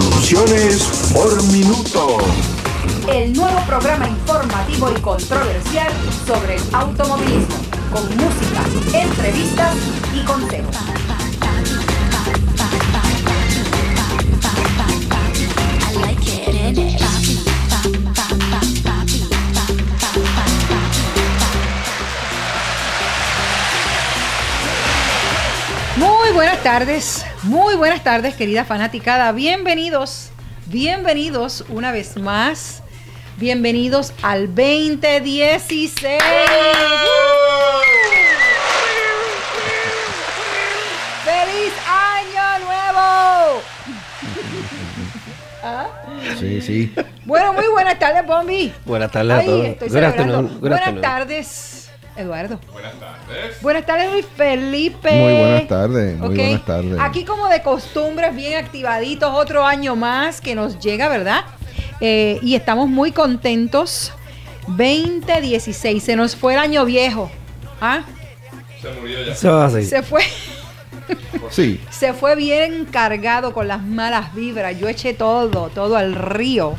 Revoluciones por minuto. El nuevo programa informativo y controversial sobre el automovilismo, con música, entrevistas y consejos. Muy buenas tardes, querida fanaticada. Bienvenidos una vez más. Bienvenidos al 2016. ¡Feliz Año Nuevo! ¿Ah? Sí. Bueno, muy buenas tardes, Bombi. Buenas tardes a todos. Estoy celebrando. Buenas tardes, Eduardo. Buenas tardes. Buenas tardes, Luis Felipe. Muy buenas tardes. Muy Okay. buenas tardes. Aquí como de costumbre, bien activaditos, otro año más que nos llega, ¿verdad? Y estamos muy contentos. 2016, se nos fue el año viejo. ¿Ah? Se murió ya. Se fue. Sí. Se fue bien cargado con las malas vibras. Yo eché todo al río.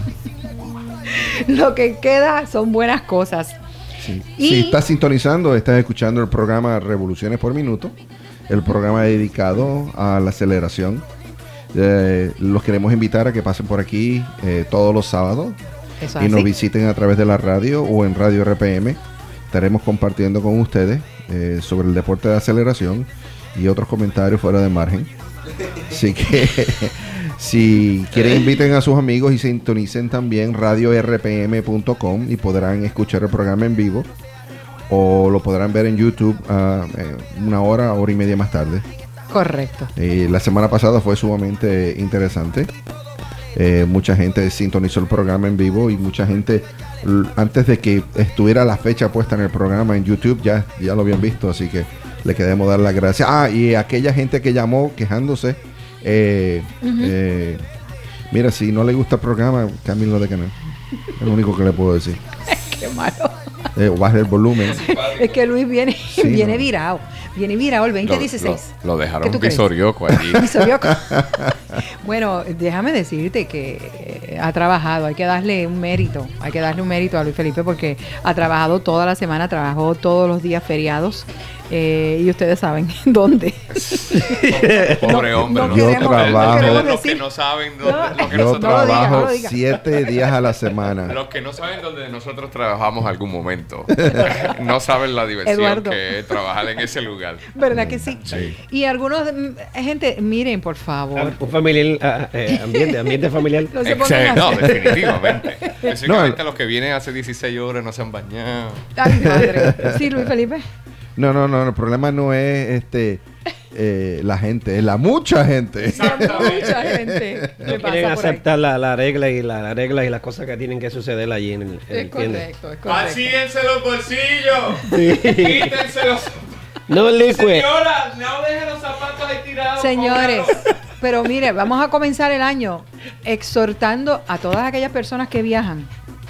Lo que queda son buenas cosas. Sí. Y si estás sintonizando, estás escuchando el programa Revoluciones por Minuto, el programa dedicado a la aceleración. Los queremos invitar a que pasen por aquí todos los sábados y nos visiten a través de la radio o en Radio RPM. Estaremos compartiendo con ustedes sobre el deporte de aceleración y otros comentarios fuera de margen. Así que si quieren, inviten a sus amigos y sintonicen también radiorpm.com y podrán escuchar el programa en vivo o lo podrán ver en YouTube una hora y media más tarde. Correcto. La semana pasada fue sumamente interesante. Mucha gente sintonizó el programa en vivo y mucha gente, antes de que estuviera la fecha puesta en el programa en YouTube, ya lo habían visto, así que le queremos dar las gracias. Y aquella gente que llamó quejándose, mira, si no le gusta el programa, cámbienlo de canal. Es lo único que le puedo decir. Qué malo. Baje el volumen. Es que Luis viene no. virado. Viene virado el 2016. Lo dejaron visorioco allí. Visorioco. Bueno, déjame decirte que ha trabajado. Hay que darle un mérito. Hay que darle un mérito a Luis Felipe porque ha trabajado toda la semana, trabajó todos los días feriados. Y ustedes saben dónde. Pobre hombre. Yo trabajo. Los que no saben dónde. Yo trabajo 7 días a la semana. Los que no saben dónde nosotros trabajamos algún momento no saben la diversión, Eduardo, que es trabajar en ese lugar. ¿Verdad que sí? Sí. Y algunos, gente, miren, por favor. Un familiar, ambiente familiar. No se pongan así. No, definitivamente. Específicamente los que vienen hace 16 horas no se han bañado. Ay, madre. Sí, Luis Felipe. No, el problema no es la gente, es la mucha gente. Mucha gente. No quieren aceptar la regla y las cosas que tienen que suceder allí en el correcto, es correcto. ¡Vacíense los bolsillos! ¡Quítense los zapatos! No, Señora, no dejen los zapatos ahí tirados. Señores, pero mire, vamos a comenzar el año exhortando a todas aquellas personas que viajan.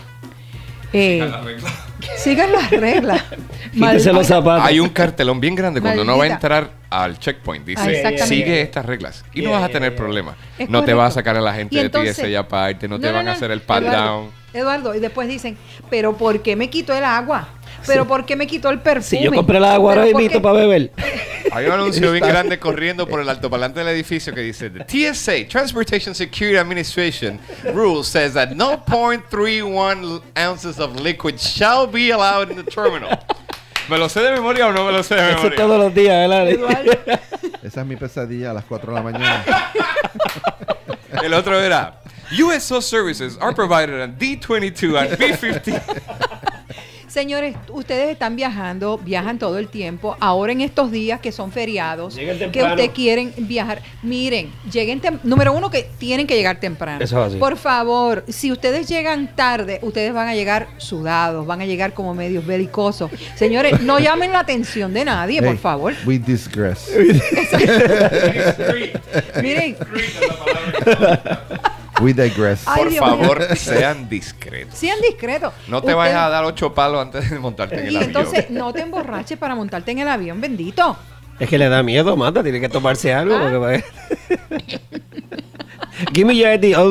Sigan las reglas. Quítese los zapatos. Hay un cartelón bien grande cuando uno va a Maldita. entrar al checkpoint. Dice, Exactamente. sigue estas reglas. Y no vas a tener problemas. Es No te correcto. vas a sacar a la gente Y de entonces- ti esa aparte. No te van a hacer el pat down. Eduardo, y después dicen, pero ¿por qué me quitó el agua? ¿Pero por qué me quitó el perfume? Si yo compré el agua ahora mismo para beber. Hay un anuncio bien grande corriendo por el altoparlante del edificio que dice: The TSA, Transportation Security Administration, rule says that no 0.31 ounces of liquid shall be allowed in the terminal. ¿Me lo sé de memoria o no me lo sé de Eso memoria? todos los días, ¿verdad? Eduardo, Esa es mi pesadilla a las 4 de la mañana. El otro era: USO services are provided on D22 and B50. señores, ustedes están viajando, viajan todo el tiempo. Ahora en estos días que son feriados, Lleguen que temprano. ustedes quieren viajar, miren, lleguen número uno, que tienen que llegar temprano. Eso es así. Por favor, si ustedes llegan tarde, ustedes van a llegar sudados, van a llegar como medios belicosos. Señores, no llamen la atención de nadie, por Hey, favor. We digress. Miren, We digress. Ay, Por Dios mío. favor, sean discretos. sean discretos. No te vayas a dar 8 palos antes de montarte en el Y avión. entonces no te emborraches para montarte en el avión, bendito. Es que le da miedo, mata, tiene que tomarse algo. Ah. Porque Give me your ID.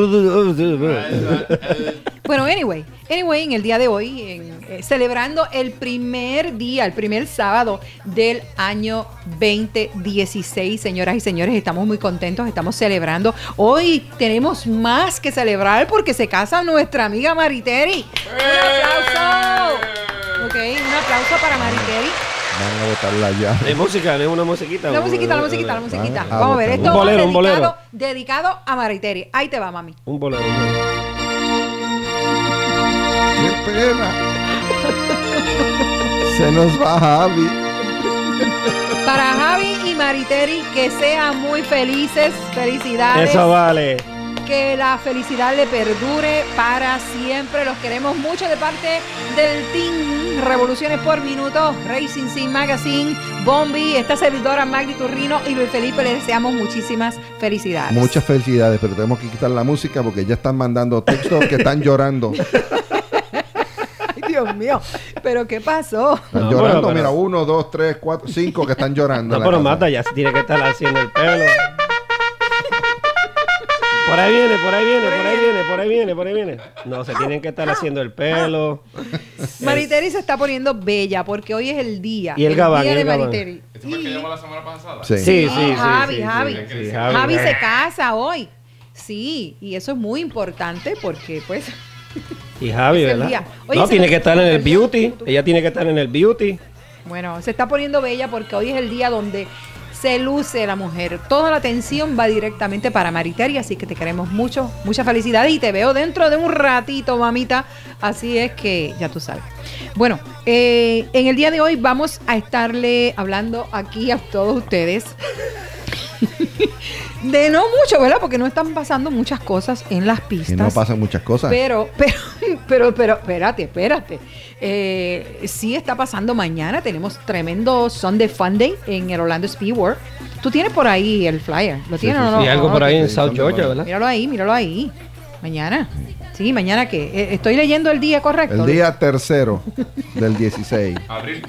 Bueno, anyway, en el día de hoy, celebrando el primer sábado del año 2016, señoras y señores, estamos muy contentos, estamos celebrando. Hoy tenemos más que celebrar porque se casa nuestra amiga Mariteri. ¡Un aplauso! Ok, un aplauso para Mariteri. Van a botarla ya. ¿Es música? ¿Es una musiquita? La musiquita. Vamos a ver, esto un bolero. Dedicado a Mariteri. Ahí te va, mami. Un bolero. ¡Qué pena! Se nos va Javi. Para Javi y Mariteri, que sean muy felices. Felicidades. Eso vale. Que la felicidad le perdure para siempre. Los queremos mucho de parte del Team Revoluciones por Minuto, Racing Scene Magazine, Bombi, esta servidora Magdi Turrino y Luis Felipe. Les deseamos muchísimas felicidades. Muchas felicidades, pero tenemos que quitar la música porque ya están mandando textos que están llorando. Ay, Dios mío, ¿pero qué pasó? Están llorando, pero... mira, 1, 2, 3, 4, 5 que están llorando. No, pero mata, ya se tiene que estar haciendo el pelo. Por ahí viene. No, se tienen que estar haciendo el pelo. Mariteri se está poniendo bella porque hoy es el día. Y el gabán. Día de Mariteri. ¿Eso fue que llamó la semana pasada? Sí. Javi se casa hoy. Sí, y eso es muy importante porque pues... Y Javi, ¿verdad? Oye, no, tiene que estar en el beauty. Ella tiene que estar en el beauty. Bueno, se está poniendo bella porque hoy es el día donde se luce la mujer. Toda la atención va directamente para Mariteri, así que te queremos mucho, mucha felicidad y te veo dentro de un ratito, mamita. Así es que ya tú sabes. Bueno, en el día de hoy vamos a estarle hablando aquí a todos ustedes de no mucho, ¿verdad? Porque no están pasando muchas cosas en las pistas. Y no pasan muchas cosas. Pero, espérate. Sí está pasando mañana. Tenemos tremendo Sunday Fun Day en el Orlando Speedway. Tú tienes por ahí el flyer. ¿Lo tienes o no? Y algo por ahí en South Georgia, ¿verdad? Míralo ahí. Mañana. Sí, mañana que estoy leyendo el día correcto. El día 3 del 16. Abril.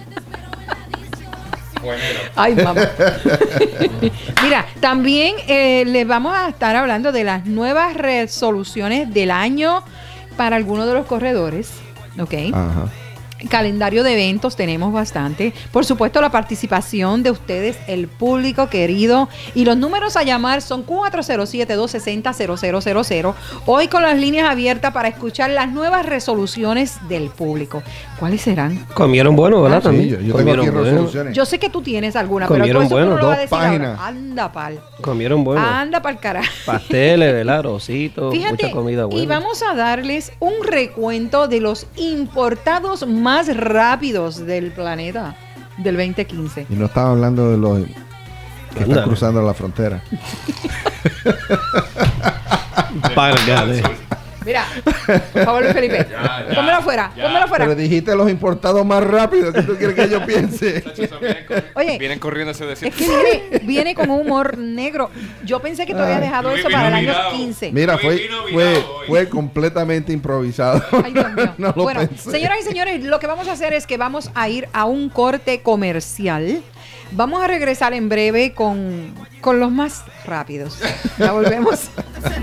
Ay, mamá. Mira, también les vamos a estar hablando de las nuevas resoluciones del año para algunos de los corredores. ¿Ok? Ajá. Calendario de eventos tenemos bastante. Por supuesto, la participación de ustedes, el público querido. Y los números a llamar son 407-260-0000. Hoy con las líneas abiertas para escuchar las nuevas resoluciones del público. ¿Cuáles serán? Comieron bueno, ¿verdad? Sí, yo tengo aquí resoluciones. Yo sé que tú tienes alguna, comieron pero bueno. 2 páginas. Ahora. Anda pal. Comieron bueno. Anda pal carajo. Pasteles, ¿verdad? Rositos, Fíjate, mucha comida buena. Y vamos a darles un recuento de los importados más rápidos del planeta del 2015. Y no estaba hablando de los que están cruzando la frontera. Mira, por favor, Luis Felipe, pónmelo afuera. Pero dijiste los importados más rápidos. ¿Qué tú quieres que yo piense? Oye, vienen corriendo ese decir. Es que viene con un humor negro. Yo pensé que tú habías dejado eso para el año 15. Mira, fue completamente improvisado. Ay, Dios mío. No lo bueno, pensé. señoras y señores, lo que vamos a hacer es que vamos a ir a un corte comercial. Vamos a regresar en breve con los más rápidos. Ya volvemos.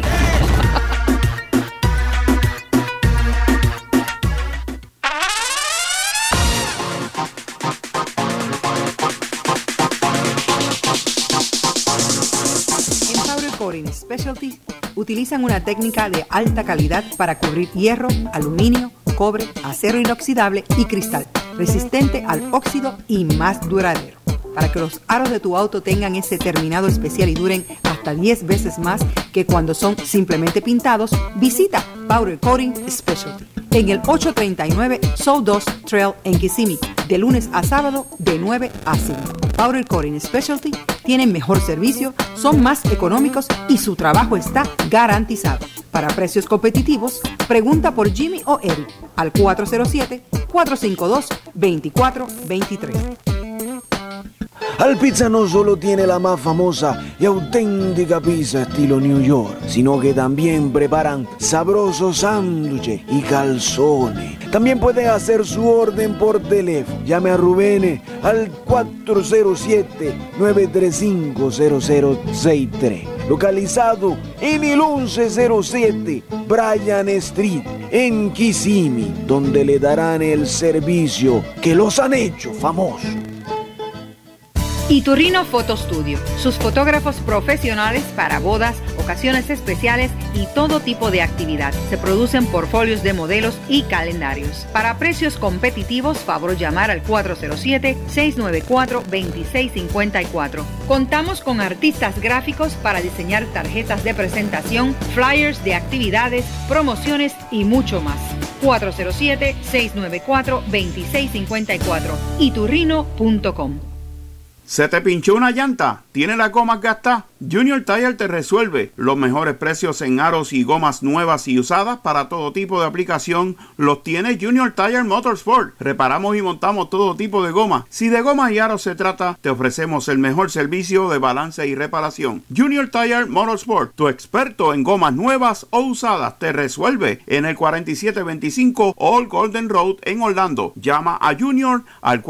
Coating Specialty utilizan una técnica de alta calidad para cubrir hierro, aluminio, cobre, acero inoxidable y cristal, resistente al óxido y más duradero. Para que los aros de tu auto tengan ese terminado especial y duren hasta 10 veces más que cuando son simplemente pintados, visita Powder Coating Specialty en el 839 Sawdust Trail en Kissimmee, de lunes a sábado de 9 a 5. Powder Coating Specialty tienen mejor servicio, son más económicos y su trabajo está garantizado. Para precios competitivos, pregunta por Jimmy o Eric al 407-452-2423. Al Pizza no solo tiene la más famosa y auténtica pizza estilo New York, sino que también preparan sabrosos sándwiches y calzones. También puede hacer su orden por teléfono. Llame a Rubén al 407-935-0063. localizado en el 1107 Bryan Street, en Kissimmee, donde le darán el servicio que los han hecho famosos. Iturrino Photo Studio, sus fotógrafos profesionales para bodas, ocasiones especiales y todo tipo de actividad. Se producen portfolios de modelos y calendarios. Para precios competitivos, favor llamar al 407-694-2654. Contamos con artistas gráficos para diseñar tarjetas de presentación, flyers de actividades, promociones y mucho más. 407-694-2654. iturrino.com. ¿Se te pinchó una llanta? ¿Tiene la goma gastada? Junior Tire te resuelve. Los mejores precios en aros y gomas nuevas y usadas para todo tipo de aplicación los tiene Junior Tire Motorsport. Reparamos y montamos todo tipo de goma. Si de gomas y aros se trata, te ofrecemos el mejor servicio de balance y reparación. Junior Tire Motorsport, tu experto en gomas nuevas o usadas, te resuelve en el 4725 Old Golden Road en Orlando. Llama a Junior al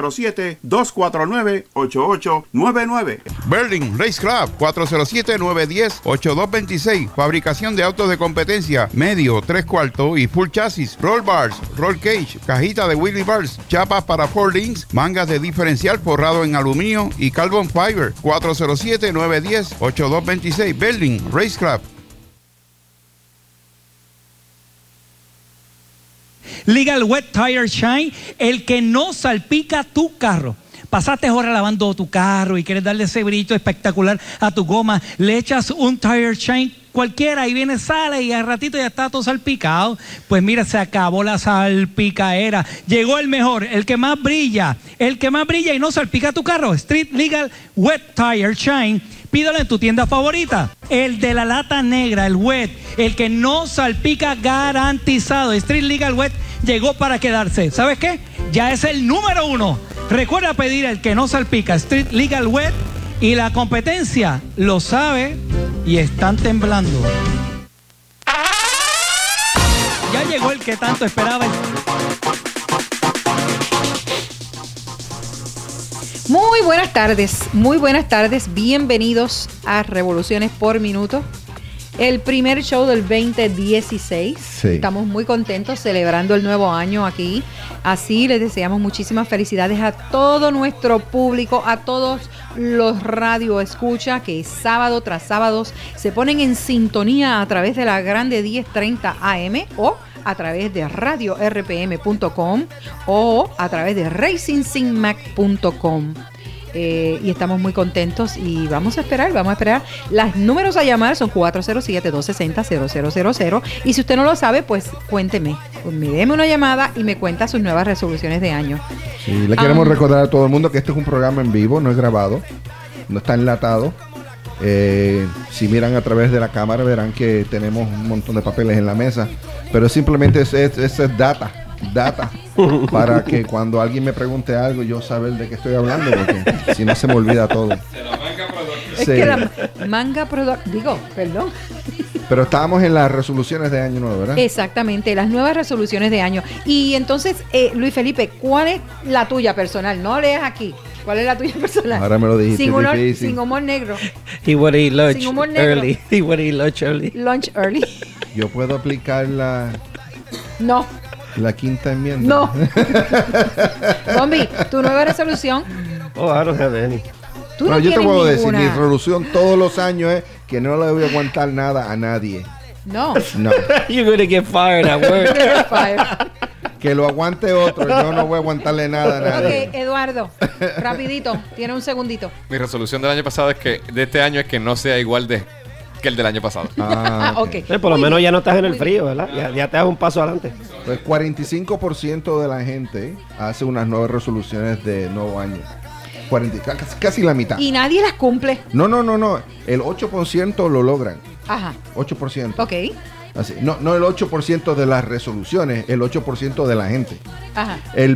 407-249-8899. Berlin Race Club 407-910-8226. Fabricación de autos de competencia, medio, 3/4 y full chasis, roll bars, roll cage, cajita de wheelie bars, chapas para 4 links, mangas de diferencial forrado en aluminio y carbon fiber. 407-910-8226. Berlin Race Club. Legal Wet Tire Shine, el que no salpica tu carro. Pasaste horas lavando tu carro y quieres darle ese brillo espectacular a tu goma, le echas un Tire Shine cualquiera y viene, sale y al ratito ya está todo salpicado. Pues mira, se acabó la salpicaera. Llegó el mejor, el que más brilla y no salpica tu carro. Street Legal Wet Tire Shine. Pídalo en tu tienda favorita. El de la lata negra, el wet, el que no salpica, garantizado. Street Legal Wet llegó para quedarse. ¿Sabes qué? Ya es el número 1. Recuerda pedir el que no salpica, Street Legal Wet, y la competencia lo sabe y están temblando. Ya llegó el que tanto esperaba. Muy buenas tardes, bienvenidos a Revoluciones por Minuto, el primer show del 2016. Sí. Estamos muy contentos celebrando el nuevo año aquí, así les deseamos muchísimas felicidades a todo nuestro público, a todos los radioescuchas que sábado tras sábado se ponen en sintonía a través de la grande 1030 AM o a través de radiorpm.com o a través de racingsinmac.com. Y estamos muy contentos y vamos a esperar. Los números a llamar son 407-260-0000 y si usted no lo sabe, pues cuénteme, déme una llamada y me cuenta sus nuevas resoluciones de año. Sí, le queremos recordar a todo el mundo que este es un programa en vivo, no es grabado, no está enlatado. Si miran a través de la cámara verán que tenemos un montón de papeles en la mesa, pero simplemente es data para que cuando alguien me pregunte algo yo saber de qué estoy hablando, porque si no se me olvida todo. Es que la manga perdón. Pero estábamos en las resoluciones de año nuevo, ¿verdad? Exactamente, las nuevas resoluciones de año. Y entonces, Luis Felipe, ¿cuál es la tuya personal? No leas aquí. ¿Cuál es la tuya personal? Ahora me lo dijiste. Sin humor negro. He would eat lunch Sin humor negro. early. He would eat lunch early. Lunch early. Yo puedo aplicar la quinta enmienda. No. Bombi, tu nueva resolución. Oh, I don't have any. Tú no Yo te puedo decir, ninguna. mi resolución todos los años es que no le voy a aguantar nada a nadie. No. You're going to get fired at work. Que lo aguante otro, yo no voy a aguantarle nada a nadie. Ok, Eduardo, rapidito, tiene un segundito. Mi resolución del año pasado de este año es que no sea igual que el del año pasado. Ok. Por lo menos ya no estás en el frío, ¿verdad? Ya te das un paso adelante. Pues 45% de la gente hace unas nuevas resoluciones de nuevo año. Casi la mitad. Y nadie las cumple. No. El 8% lo logran. Ajá. 8%. Ok. Así. No el 8% de las resoluciones, el 8% de la gente. Ajá. El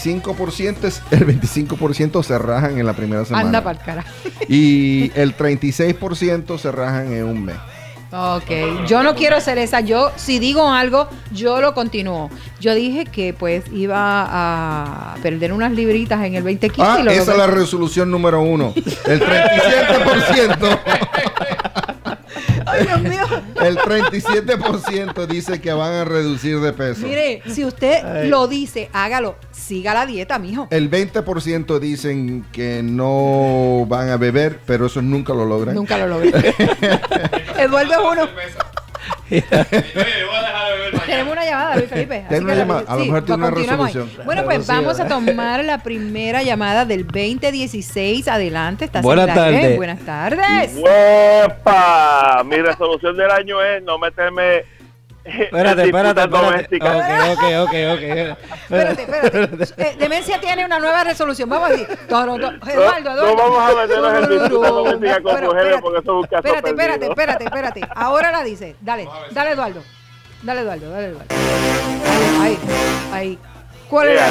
25% se rajan en la primera semana. Anda pa'l cara. Y el 36% se rajan en un mes. Ok, yo no quiero hacer esa. Yo, si digo algo, yo lo continúo. Yo dije que pues iba a perder unas libritas en el 2015. Esa es la resolución número 1. El 37%. Dios mío. El 37% dice que van a reducir de peso. Mire, si usted lo dice, hágalo. Siga la dieta, mijo. El 20% dicen que no van a beber, pero eso nunca lo logran. Nunca lo logré. Eduardo es uno. Tenemos una llamada, Luis Felipe. Tiene una llamada. A lo mejor tiene una continuamos. resolución. Bueno, pues vamos a tomar la primera llamada del 2016. Adelante. ¿Estás Buenas en el aire? tardes. Buenas tardes. ¡Uepa! Mi resolución del año es no meterme Espérate. Ok. Espérate. Demencia tiene una nueva resolución. Vamos a decir. Eduardo. No vamos a meternos en disputas domésticas con mujeres porque eso es un caso perdido. Espérate. Ahora la dice. Dale, Eduardo. Dale, Eduardo. Ahí. ¿Cuál es?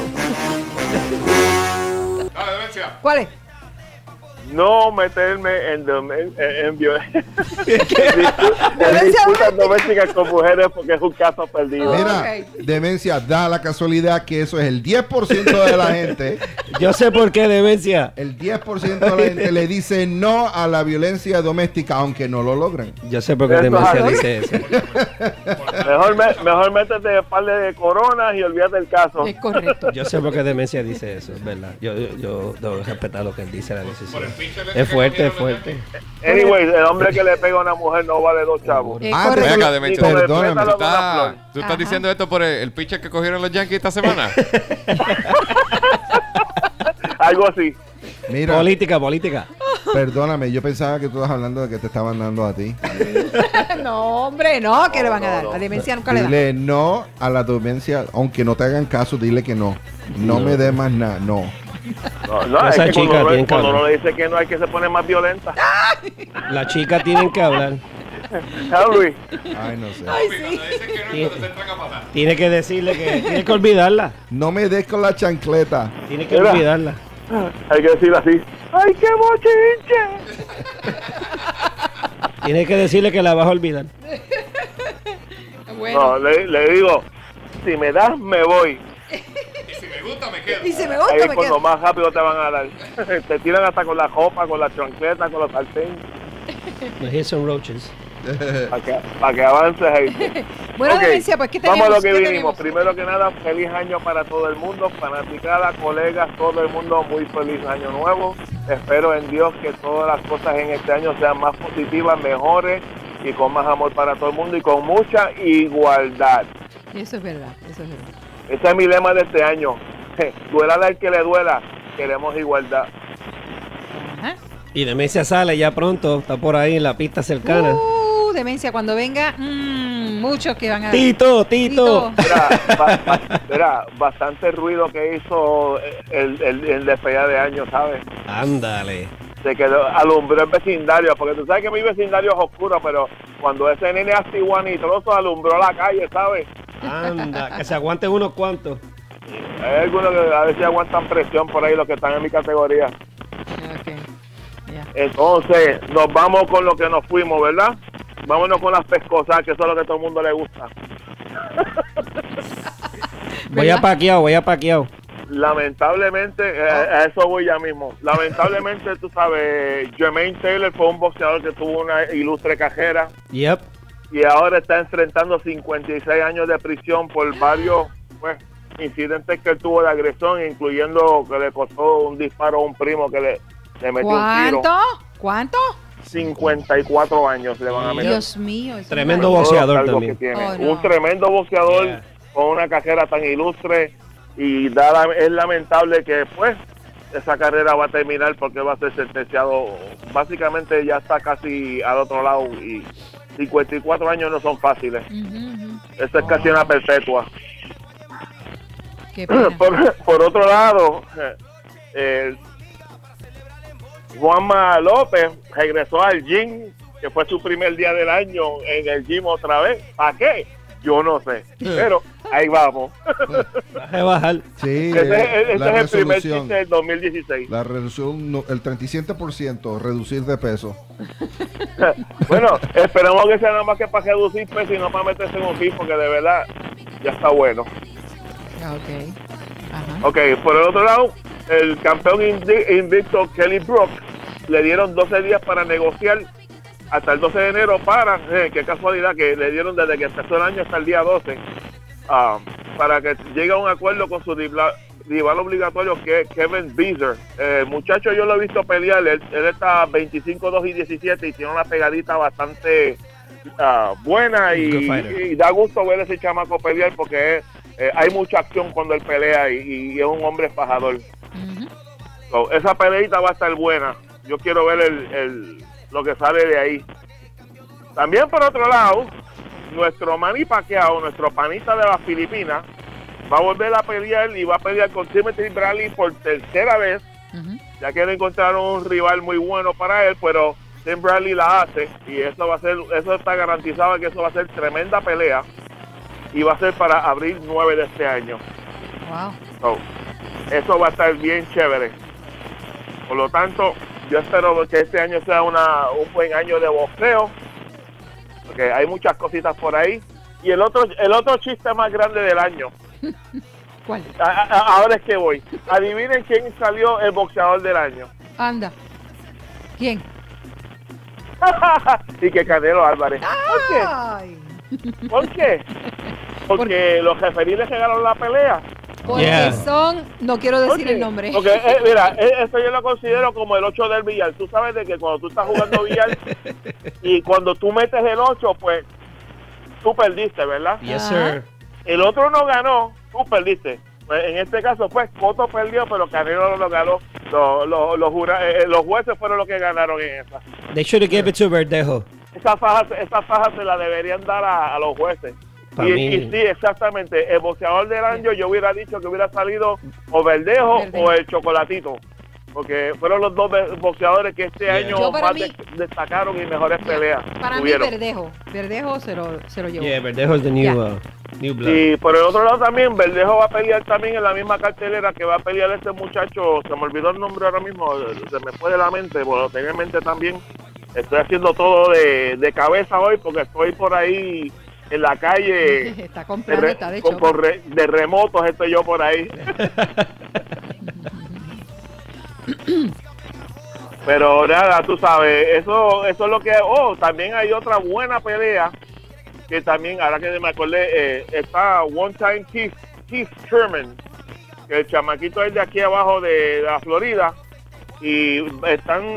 ¿Cuál es? No meterme en violencia. Disputas domésticas con mujeres porque es un caso perdido. Mira, Demencia, da la casualidad que eso es el 10% de la gente. Yo sé por qué, Demencia. El 10% de la gente le dice no a la violencia doméstica, aunque no lo logran. Yo sé por qué Demencia dice eso. Mejor métete un par de coronas y olvídate del caso. Es correcto. Yo sé por qué Demencia dice eso, es verdad. Yo debo respetar lo que él dice, la decisión. Es fuerte. Anyway, el hombre que le pega a una mujer no vale 2 chavos. Venga, Demencia, perdóname. ¿Tú estás diciendo esto por el pitcher que cogieron los Yankees esta semana? Algo así. Mira, Política. perdóname, yo pensaba que tú estabas hablando de que te estaban dando a ti. No, hombre, no. ¿Qué le van a dar? A Demencia nunca le dan. Dile no a la demencia, aunque no te hagan caso, dile que no. No me dé más nada, no. No, es que cuando uno le dice que no hay que se pone más violenta. Las chicas tienen que hablar. Luis. Ay, no sé. Tiene que decirle que tiene que olvidarla. No me des con la chancleta. Tiene que olvidarla. Hay que decirle así. ¡Ay, qué bochinche! Tiene que decirle que la vas a olvidar. Bueno. No, le digo, si me das, me voy. Y si me gusta, me quedo. Ahí es cuando más rápido te van a dar. Te tiran hasta con la copa, con la chancleta, con los sartén. Here's some roaches. Para que avances ahí. Bueno, Okay, Demencia, pues ¿qué tenemos? vamos a lo que ¿Qué vinimos. tenemos? Primero que nada, feliz año para todo el mundo, fanaticada, colegas, todo el mundo, muy feliz año nuevo. Espero en Dios que todas las cosas en este año sean más positivas, mejores y con más amor para todo el mundo y con mucha igualdad. Eso es verdad. Ese es mi lema de este año. Duela al que le duela, queremos igualdad. Ajá. Y Demencia sale ya pronto, está por ahí en la pista cercana. Demencia, cuando venga, muchos que van a... Tito. Mira, bastante ruido que hizo el despedida de año, ¿sabes? Ándale. Se quedó, alumbró el vecindario, porque tú sabes que mi vecindario es oscuro, pero cuando ese nene astiguanitroso alumbró la calle, ¿sabes? Anda, que se aguanten unos cuantos. Hay algunos que a veces aguantan presión por ahí, los que están en mi categoría. Okay. Yeah. Entonces, nos vamos con lo que nos fuimos, ¿verdad? Vámonos con las pescosas, que eso es lo que a todo el mundo le gusta. Voy a paqueado. Lamentablemente, a eso voy ya mismo. Lamentablemente, tú sabes, Jermaine Taylor fue un boxeador que tuvo una ilustre carrera. Yep. Y ahora está enfrentando 56 años de prisión por varios incidentes que él tuvo de agresión, incluyendo que le costó un disparo a un primo que le metió un tiro. ¿Cuánto? 54 años le van a meter. Dios mío. Tremendo boxeador también. No. Un tremendo boxeador con una carrera tan ilustre y es lamentable que pues esa carrera va a terminar porque va a ser sentenciado. Básicamente ya está casi al otro lado y 54 años no son fáciles. Esto es casi una perpetua. Qué pena. Por otro lado, Juanma López regresó al gym, que fue su primer día del año en el gym otra vez. ¿Para qué? Yo no sé, pero ahí vamos. Vas a bajar. Sí, ese es la el primer resolución. chiste del 2016. La reducción, el 37%, reducir de peso. Bueno, esperemos que sea nada más que para reducir peso y no para meterse en un gym, porque de verdad ya está bueno. Ok. Ajá. Ok, por el otro lado, el campeón invicto Kelly Brook le dieron 12 días para negociar hasta el 12 de enero para, qué casualidad que le dieron desde que empezó el año hasta el día 12, para que llegue a un acuerdo con su rival obligatorio, que es Kevin Beezer. El muchacho yo lo he visto pelear, él está 25-2-17 y tiene una pegadita bastante buena y da gusto ver a ese chamaco pelear porque hay mucha acción cuando él pelea y es un hombre fajador. So, esa peleita va a estar buena. Yo quiero ver lo que sale de ahí. También por otro lado, nuestro Manny Pacquiao, nuestro panita de las Filipinas, va a volver a pelear y va a pelear con Timothy Bradley por tercera vez, ya que le encontraron un rival muy bueno para él, pero Tim Bradley la hace y eso está garantizado, que eso va a ser tremenda pelea y va a ser para abril 9 de este año. Wow. So, eso va a estar bien chévere. Por lo tanto, yo espero que este año sea un buen año de boxeo, porque hay muchas cositas por ahí. Y el otro chiste más grande del año. ¿Cuál? Ahora es que voy. Adivinen quién salió el boxeador del año. Anda. ¿Quién? Y que Canelo Álvarez. Ay. ¿Por qué? Porque los referiles que ganaron la pelea. Porque son, no quiero decir el nombre. Porque, mira, esto yo lo considero como el 8 del billar. Tú sabes de que cuando tú estás jugando billar y cuando tú metes el 8, pues tú perdiste, ¿verdad? Yes, sir. El otro no ganó, tú perdiste. Pues, en este caso, pues, Cotto perdió, pero Canelo no lo ganó. Los jueces fueron los que ganaron en esa. They should have given it to Verdejo. Esa faja se la deberían dar a los jueces. Y sí, exactamente. El boxeador del año, yo hubiera dicho que hubiera salido o Verdejo o el Chocolatito. Porque fueron los dos boxeadores que este año más destacaron y mejores peleas para tuvieron. mí Verdejo se lo llevó. Yeah, Verdejo es the new blood. Y por el otro lado también, Verdejo va a pelear también en la misma cartelera que va a pelear este muchacho. Se me olvidó el nombre ahora mismo, se me fue de la mente, bueno, lo tengo en mente también. Estoy haciendo todo de cabeza hoy porque estoy por ahí en la calle. Está comprando, está de hecho. De remotos estoy yo por ahí. Pero nada, tú sabes, eso es lo que... también hay otra buena pelea que también, ahora que me acordé, está One Time Keith Sherman, que el chamaquito es de aquí abajo de la Florida, y están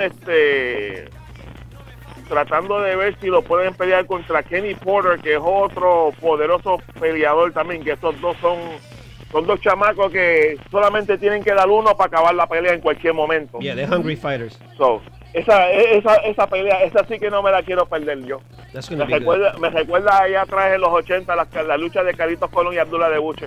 tratando de ver si lo pueden pelear contra Kenny Porter, que es otro poderoso peleador también, que estos dos son dos chamacos que solamente tienen que dar uno para acabar la pelea en cualquier momento. Yeah, they're hungry fighters. So, esa pelea, esa sí que no me la quiero perder yo. Me recuerda allá atrás en los 80 la lucha de Carlitos Colón y Abdullah de Buche.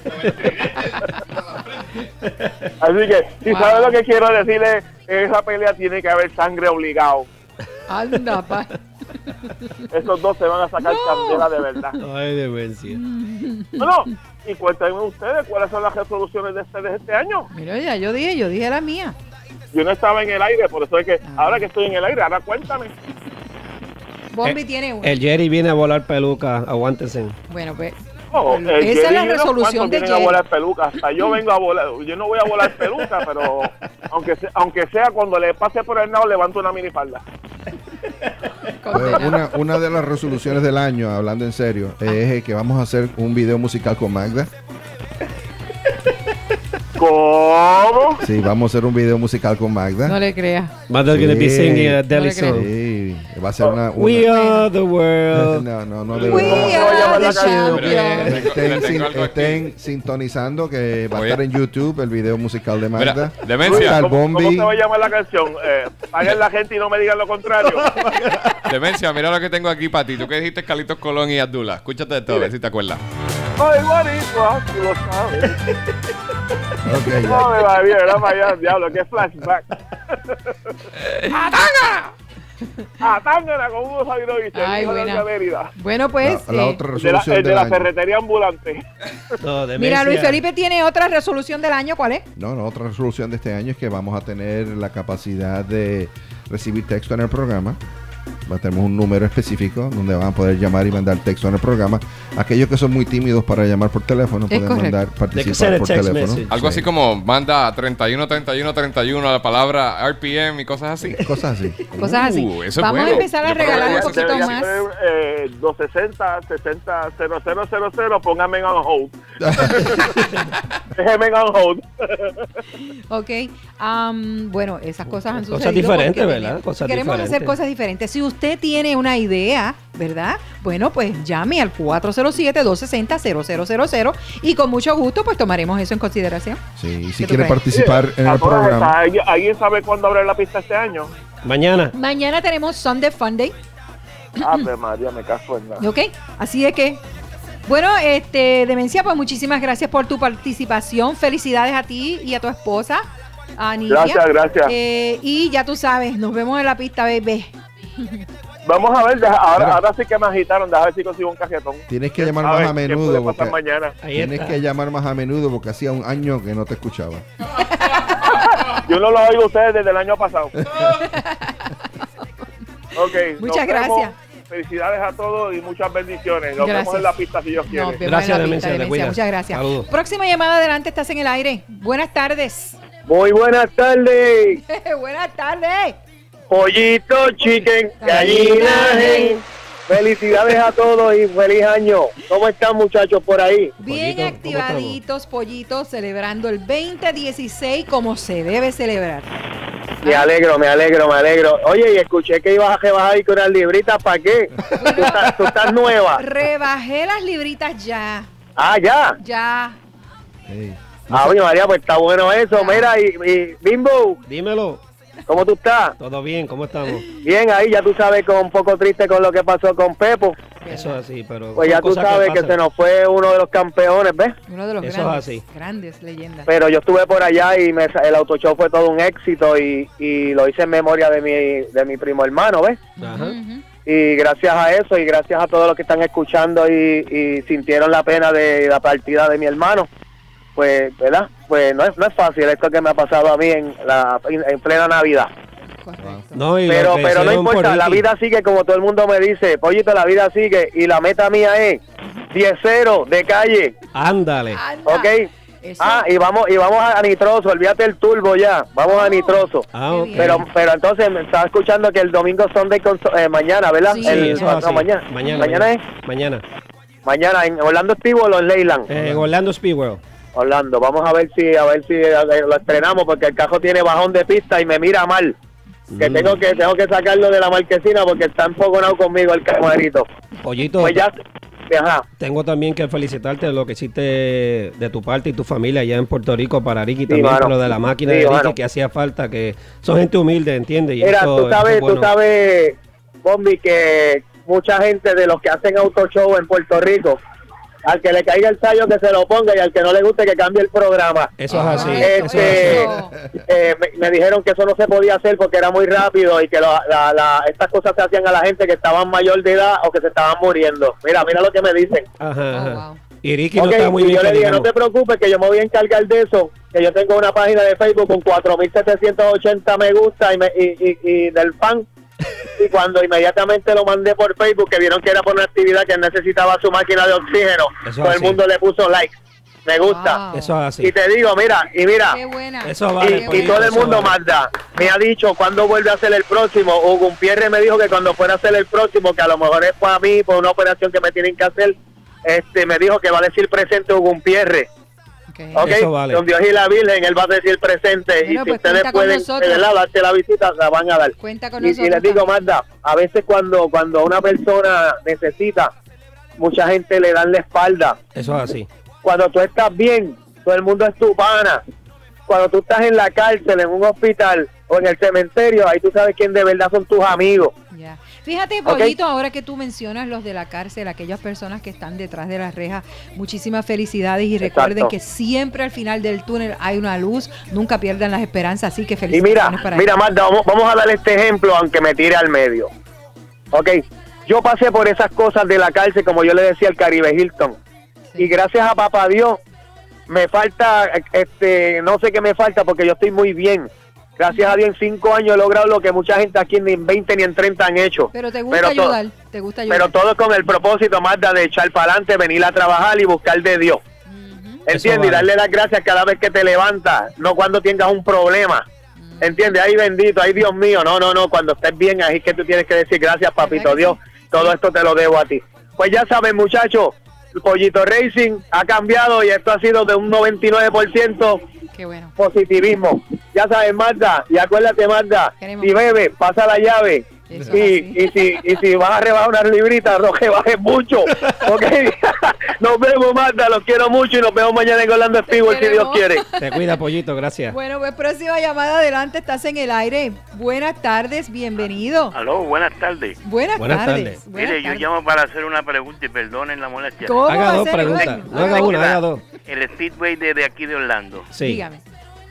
Así que, si sabes lo que quiero decirle, en esa pelea tiene que haber sangre obligado. Anda, pa. Esos dos se van a sacar candela de verdad. Ay, demencia. No, y cuéntenme ustedes cuáles son las resoluciones de este año. Mira, ya yo dije la mía. Yo no estaba en el aire, por eso es que ahora que estoy en el aire, ahora cuéntame. Bombi tiene uno. El Jerry viene a volar peluca, aguántense. Bueno, pues. Esa es la resolución de Jerry. A volar peluca. Hasta yo vengo a volar. Yo no voy a volar peluca, pero aunque sea cuando le pase por el lado, levanto una minifalda. Una de las resoluciones del año, hablando en serio, es que vamos a hacer un video musical con Magda. ¿Cómo? Sí, vamos a hacer un video musical con Magda. No le creas. Magda's gonna be singing a Deli song. Sí, va a ser una... We are the world. No. We are the champions. Estén sintonizando que va a estar en YouTube el video musical de Magda. Mira, Demencia. ¿Cómo se va a llamar la canción? Paguen la gente y no me digan lo contrario. Demencia, mira lo que tengo aquí para ti. Tú que dijiste Carlitos Colón y Abdullah. Escúchate esto, a ver si te acuerdas. Ay, boricua, tú lo sabes. Okay, no me va bien, era para allá, diablo, qué flashback. ¡Atángana! ¡Atángana! Como uno sabe, ¿viste? Ay, bueno, pues... La otra resolución el de la ferretería ambulante. No, mira, Luis Felipe tiene otra resolución del año, ¿cuál es? No, otra resolución de este año es que vamos a tener la capacidad de recibir texto en el programa. tenemos un número específico donde van a poder llamar y mandar texto en el programa. Aquellos que son muy tímidos para llamar por teléfono pueden participar por teléfono. Algo así como manda 31, 31, 31 la palabra RPM y cosas así. Cosas así. Cosas así. Eso Vamos a empezar a regalar un poquito Debería más. ser, 260 60 0000, póngame on hold. Déjeme on hold. Ok. Bueno, esas cosas han Cosas sucedido. diferentes, porque ¿verdad? Cosas queremos diferentes. hacer cosas diferentes. Si usted tiene una idea, ¿verdad? Bueno, pues llame al 407-260-0000 y con mucho gusto pues tomaremos eso en consideración. Sí, y si ¿Qué tú quiere crees? participar en A el todas programa. estas, ¿alguien sabe cuándo abre la pista este año? Mañana. Mañana tenemos Sunday Funday. Ave María, me caso en nada. Ok, así de que, bueno, Demencia, pues muchísimas gracias por tu participación. Felicidades a ti y a tu esposa, a Nidia. Gracias. Y ya tú sabes, nos vemos en la pista, bebé. Vamos a ver, ahora sí que me agitaron, déjame ver si consigo un cajetón. Tienes que llamar A más ver, a ¿qué menudo. puede pasar Porque mañana? tienes que llamar más a menudo porque hacía un año que no te escuchaba. Yo no lo oigo a ustedes desde el año pasado. Okay, Muchas nos vemos. gracias. Felicidades a todos y muchas bendiciones. Nos Gracias. vemos en la pista si Dios quiere. Nos vemos Gracias, en la Demencia, pista, te cuidas. Muchas gracias. Saludos. Próxima llamada adelante, estás en el aire. Buenas tardes. Muy buenas tardes. Buenas tardes. Pollito, chicken, gallina, hen. Felicidades a todos y feliz año. ¿Cómo están, muchachos, por ahí? Bien Pollito, ¿cómo activaditos, pollitos, celebrando el 2016 como se debe celebrar. Me alegro. Oye, y escuché que ibas a rebajar y con unas libritas, ¿para qué? ¿Tú estás nueva? Rebajé las libritas ya. Ah, ya. Ya. Hey. Oye, María, pues está bueno eso. Mira, y Bimbo, Dímelo. ¿cómo tú estás? Todo bien, ¿cómo estamos? Bien, ahí ya tú sabes, un poco triste con lo que pasó con Pepo. Eso es así, pero... Pues son ya tú cosas sabes que pasan. se nos fue uno de los campeones, ¿ves? Uno de los Eso grandes, es así. grandes leyendas. Pero yo estuve por allá y el autoshow fue todo un éxito y lo hice en memoria de mi primo hermano, ¿ves? Ajá. Ujú. Y gracias a eso y gracias a todos los que están escuchando y sintieron la pena de la partida de mi hermano, pues, ¿verdad? Pues no es fácil esto que me ha pasado a mí en plena Navidad. Correcto. No, y lo Pero que no hicieron por importa, la Ricky. vida sigue como todo el mundo me dice, Pollito, la vida sigue y la meta mía es 10-0 de calle, Ándale. Anda. ¿ok? Eso. Y vamos a Nitroso, olvídate el turbo ya, vamos a Nitroso. Ah, Qué ok. bien. Pero entonces me estaba escuchando que el domingo Sunday mañana, ¿verdad? Sí, Sí, eso es no, así. mañana. Mañana es Mañana. mañana en Orlando Speedway o en Leyland. En Orlando Speedworld. Orlando, vamos a ver si lo estrenamos porque el carro tiene bajón de pista y me mira mal. Que tengo que sacarlo de la marquesina porque está enfogonado conmigo el camarito. Pollito, Pues ya, ajá. tengo también que felicitarte de lo que hiciste de tu parte y tu familia allá en Puerto Rico para Ricky, Sí, también mano. por lo de la máquina Sí, de Ricky mano. que hacía falta, que son gente humilde, ¿entiendes? Y Mira, eso tú es bueno. sabes, Bombi, que mucha gente de los que hacen autoshow en Puerto Rico, al que le caiga el tallo que se lo ponga y al que no le guste que cambie el programa. Eso es así. Ay, Eso es así. Me dijeron que eso no se podía hacer porque era muy rápido y que estas cosas se hacían a la gente que estaban mayor de edad o que se estaban muriendo. Mira lo que me dicen. Ajá, ajá. Oh, wow. Y Ricky Ok, no está muy y bien. yo le que dije, no digamos. te preocupes que yo me voy a encargar de eso, que yo tengo una página de Facebook con 4.780 me gusta y del fan. Y cuando inmediatamente lo mandé por Facebook, que vieron que era por una actividad que necesitaba su máquina de oxígeno, Eso todo el así. mundo le puso like, me gusta. Wow. Eso es así. Y te digo, mira, Qué buena. Eso vale, y Pollito, todo el eso mundo, vale. Magda, me ha dicho cuándo vuelve a hacer el próximo. Hugo Gutiérrez me dijo que cuando fuera a hacer el próximo, que a lo mejor es para mí, por una operación que me tienen que hacer, me dijo que va a decir presente Hugo Gutiérrez. Okay. ¿Ok? Eso vale. Con Dios y la Virgen, él va a decir presente. Bueno, y si pues ustedes cuenta con pueden, nosotros. de verdad, darte la visita, la van a dar. Cuenta con Y nosotros. les digo, también. Magda, a veces cuando una persona necesita, mucha gente le dan la espalda. Eso es así. Cuando tú estás bien, todo el mundo es tu pana. Cuando tú estás en la cárcel, en un hospital o en el cementerio, ahí tú sabes quién de verdad son tus amigos. Ya. Fíjate, Pollito, ahora que tú mencionas los de la cárcel, aquellas personas que están detrás de las rejas, muchísimas felicidades y recuerden que siempre al final del túnel hay una luz, nunca pierdan las esperanzas, así que Y felicitaciones para mira, ellos. Magda, vamos a dar este ejemplo, aunque me tire al medio. Ok, yo pasé por esas cosas de la cárcel, como yo le decía al Caribe Hilton, Sí. y gracias a papá Dios, me falta, no sé qué me falta porque yo estoy muy bien. Gracias a Dios en 5 años he logrado lo que mucha gente aquí ni en 20 ni en 30 han hecho. Pero te gusta ayudar, te gusta ayudar. Pero todo con el propósito, Magda, de echar para adelante, venir a trabajar y buscar de Dios. ¿Entiendes? Y darle las gracias cada vez que te levantas, no cuando tengas un problema. ¿Entiendes? Ay, bendito, ay, Dios mío. No, cuando estés bien, ahí es que tú tienes que decir gracias, papito Dios. Todo esto te lo debo a ti. Pues ya saben, muchachos, Pollito Racing ha cambiado y esto ha sido de un 99%. Qué bueno. Positivismo. Ya sabes, Magda, y acuérdate, Magda, si bebes, pasa la llave. Y si vas a rebajar unas libritas, no que bajes mucho. Ok. Nos vemos, Magda, los quiero mucho y nos vemos mañana en Orlando Speedway, si Dios quiere. Te cuida, Pollito, gracias. Bueno, pues próxima llamada, adelante, estás en el aire. Buenas tardes, bienvenido. Aló, buenas tardes. Buenas tardes. Mire, yo llamo para hacer una pregunta y perdonen la molestia. Haga dos preguntas, no haga una, haga dos. El Speedway de aquí de Orlando. Sí. Dígame.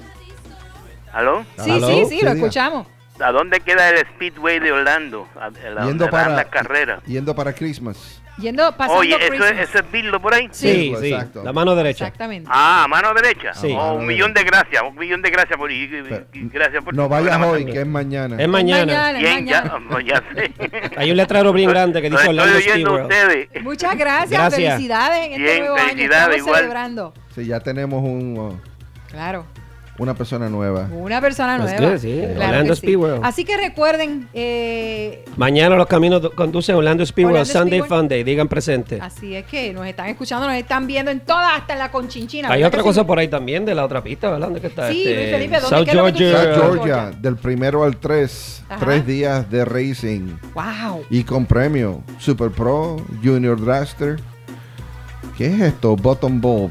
¿Aló? Sí, lo escuchamos. ¿A dónde queda el Speedway de Orlando? Yendo para la carrera. Yendo para Christmas. Pasando Oye, Christmas. ¿eso es Billo por ahí? Sí, exacto. La mano derecha. Exactamente. Ah, mano derecha. Sí. Un millón de gracias por gracias por No vayas hoy, que es mañana. Es mañana. Bien, ya sé. Hay un letrero bien grande que dice Lo Orlando estoy oyendo Speedway. ustedes. Muchas gracias. Gracias. Felicidades en este Bien, nuevo año. felicidades, Estamos igual. celebrando. Sí, ya tenemos Claro. una persona nueva. Una persona That's nueva. good, sí. Claro Orlando que sí. Speedway. Así que recuerden, Mañana los caminos conducen a Orlando Speedway, Orlando Sunday Speedway. Fun Day, digan presente. así es que nos están escuchando, nos están viendo en todas, hasta en la Conchinchina. Hay ¿verdad otra que cosa sí? por ahí también de la otra pista, ¿verdad? ¿Dónde que está? Sí, Luis Felipe, ¿dónde South qué es lo que tú Georgia. sabes? South Georgia, del 1 al 3, Ajá. 3 días de racing. Wow. Y con premio, Super Pro, Junior Dragster. ¿Qué es esto? Bottom Bulb.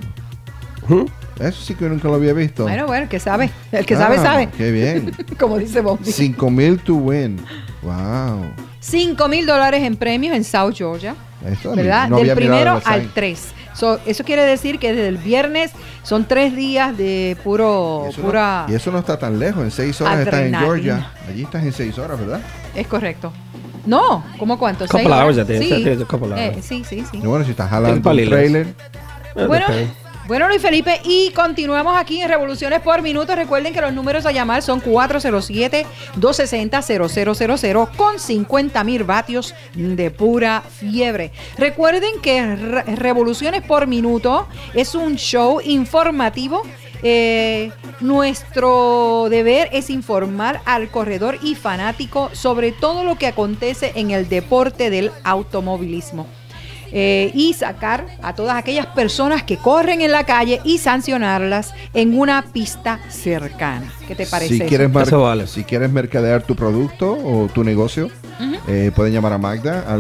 Eso sí que nunca lo había visto. Bueno, el que sabe. El que sabe, sabe. Qué bien. Como dice Bobby. $5,000 to win. Wow. $5,000 en premios en South Georgia. Esto ¿Verdad? no Del había mirado 1 el al sign. 3. Eso quiere decir que desde el viernes son 3 días de pura... Y eso no está tan lejos. En 6 horas estás en adrenalina. Georgia. Allí estás en 6 horas, ¿verdad? Es correcto. No, ¿cómo cuánto? Couple 6 horas. hours, I think. Sí. It's a couple hours. Sí. Y bueno, si estás jalando Tiempo un libre. trailer. Bueno, Luis Felipe, y continuamos aquí en Revoluciones por Minuto. Recuerden que los números a llamar son 407-260-0000 con 50,000 vatios de pura fiebre. Recuerden que Revoluciones por Minuto es un show informativo. Nuestro deber es informar al corredor y fanático sobre todo lo que acontece en el deporte del automovilismo. Y sacar a todas aquellas personas que corren en la calle y sancionarlas en una pista cercana. ¿Qué te parece Si eso? quieres, Eso vale. si quieres mercadear tu producto o tu negocio, pueden llamar a Magda al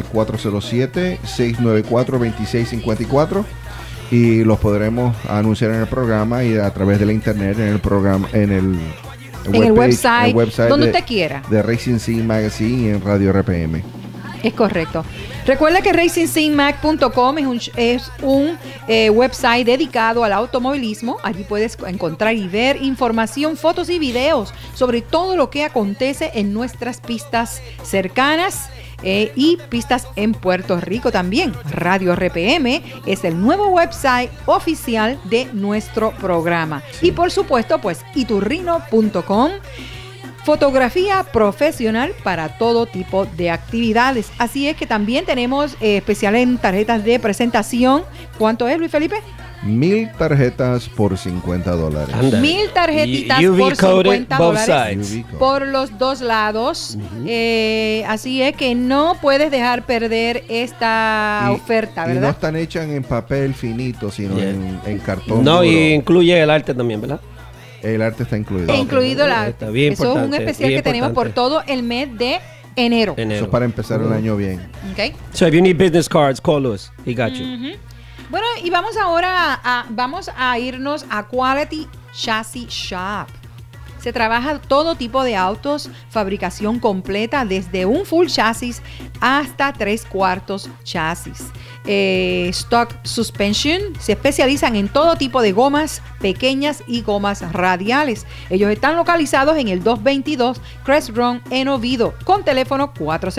407-694-2654 y los podremos anunciar en el programa y a través de la internet en el programa, en el website, donde de, usted quiera. de Racing Scene Magazine y en Radio RPM. Es correcto. Recuerda que RacingSceneMag.com es un website dedicado al automovilismo. Allí puedes encontrar y ver información, fotos y videos sobre todo lo que acontece en nuestras pistas cercanas y pistas en Puerto Rico también. Radio RPM es el nuevo website oficial de nuestro programa. Y por supuesto, pues, iturrino.com. Fotografía profesional para todo tipo de actividades. Así es que también tenemos especial en tarjetas de presentación. ¿Cuánto es, Luis Felipe? 1,000 tarjetas por $50. Ándale. 1,000 tarjetitas UV por coded both $50 sides. por los dos lados. Así es que no puedes dejar perder esta oferta, Y no ¿verdad? están hechas en papel finito, sino Yeah. en cartón No, duro. y incluye el arte también, ¿verdad? El arte está incluido. Incluido la... Está bien Eso es un importante, especial bien que tenemos por importante. todo el mes de enero. Eso es para empezar el año bien. ¿Ok? So if you need business cards, call Lewis. He got you. Bueno, y vamos ahora vamos a irnos a Quality Chassis Shop. Se trabaja todo tipo de autos, fabricación completa, desde un full chasis hasta 3/4 chasis. Stock Suspension, se especializan en todo tipo de gomas pequeñas y gomas radiales. Ellos están localizados en el 222 Crest Run en Oviedo, con teléfono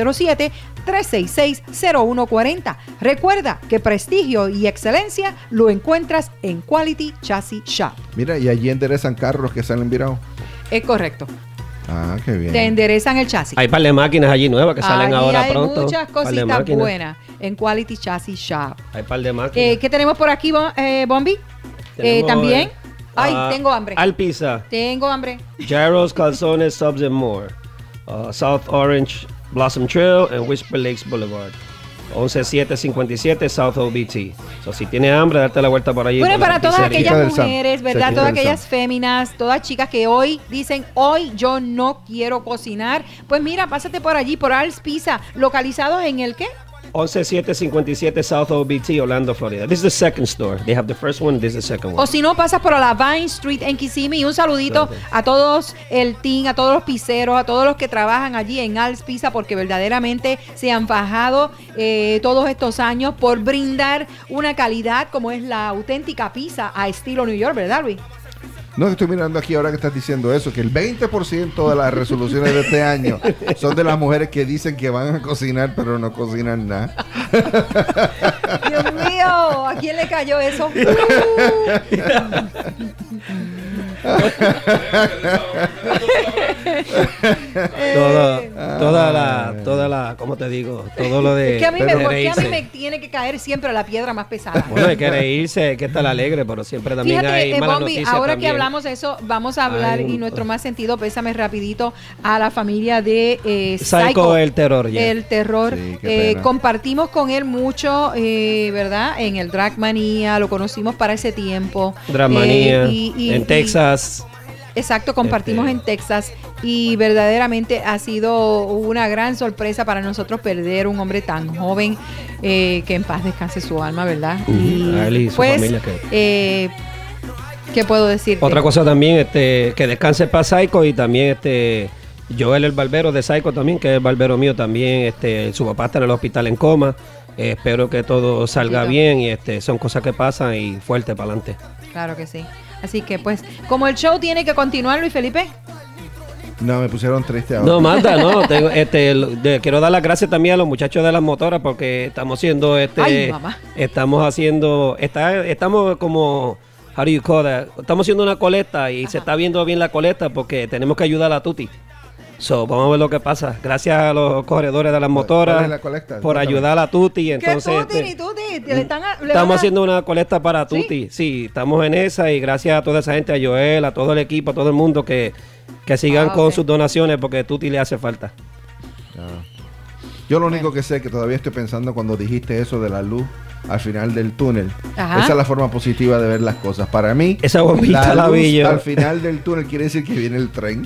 407-366-0140. Recuerda que prestigio y excelencia lo encuentras en Quality Chassis Shop. Mira, y allí enderezan carros que salen virados. Es correcto. Ah, qué bien. Te enderezan el chasis. Hay un par de máquinas allí nuevas que salen ahora hay pronto. muchas cositas buenas en Quality Chassis Shop. Hay un par de máquinas. ¿Qué tenemos por aquí, Bombi? También. Tengo hambre. Alpizza. Tengo hambre. Gyros, calzones, subs and more. South Orange Blossom Trail and Whisper Lakes Boulevard. 11757 South OBT. So, si tienes hambre, darte la vuelta por allí. Bueno, para todas pizzería. aquellas mujeres, ¿verdad? Todas aquellas féminas, todas chicas que hoy dicen, hoy yo no quiero cocinar. Pues mira, pásate por allí, por Al's Pizza, localizados en el ¿qué? 11757 South OBT, Orlando, Florida. This is the second store. They have the first one, this is the second one. O si no, pasas por la Vine Street en Kissimmee. Y un saludito a todos el team, a todos los pizzeros, a todos los que trabajan allí en Al's Pizza, porque verdaderamente se han fajado todos estos años por brindar una calidad como es la auténtica pizza a estilo New York, ¿verdad, Luis? No, estoy mirando aquí ahora que estás diciendo eso, que el 20% de las resoluciones de este año son de las mujeres que dicen que van a cocinar, pero no cocinan nada. Dios mío, ¿a quién le cayó eso? Toda la, ¿cómo te digo? Todo lo de. Es que a mí me tiene que caer siempre la piedra más pesada. Bueno, hay que reírse, hay que estar alegre, pero siempre también hay malas Bombi, noticias. Ahora también. que hablamos de eso, vamos a hablar y nuestro más sentido pésame rapidito a la familia de Psycho, el terror. Yeah. El terror. Sí, compartimos con él mucho, ¿verdad? En el Dragmanía, lo conocimos para ese tiempo. Dragmanía, en Texas. Exacto, compartimos en Texas y verdaderamente ha sido una gran sorpresa para nosotros perder un hombre tan joven, que en paz descanse su alma, ¿verdad? Y pues, familia ¿qué puedo decirte? Otra cosa también, que descanse para Psycho y también Joel, el barbero de Psycho también, que es el barbero mío también, su papá está en el hospital en coma. Espero que todo salga bien y son cosas que pasan y fuerte para adelante. Claro que sí. Así que pues, como el show tiene que continuar, Luis Felipe. No, me pusieron triste ahora. No, Marta, no. Quiero dar las gracias también a los muchachos de las motoras porque estamos haciendo Ay, mamá. estamos como, how do you call that? Estamos haciendo una colecta y se está viendo bien la colecta porque tenemos que ayudar a Tuti. Vamos a ver lo que pasa. Gracias a los corredores de las motoras por ayudar a Tuti. Entonces, ¿Qué Tuti? Estamos haciendo una colecta para Tuti. Sí, estamos en esa y gracias a toda esa gente, a Joel, a todo el equipo, a todo el mundo que sigan con sus donaciones porque Tuti le hace falta. Yo lo único que sé es que todavía estoy pensando cuando dijiste eso de la luz al final del túnel. Ajá. Esa es la forma positiva de ver las cosas. Para mí, esa bombita la luz vi yo. al final del túnel quiere decir que viene el tren.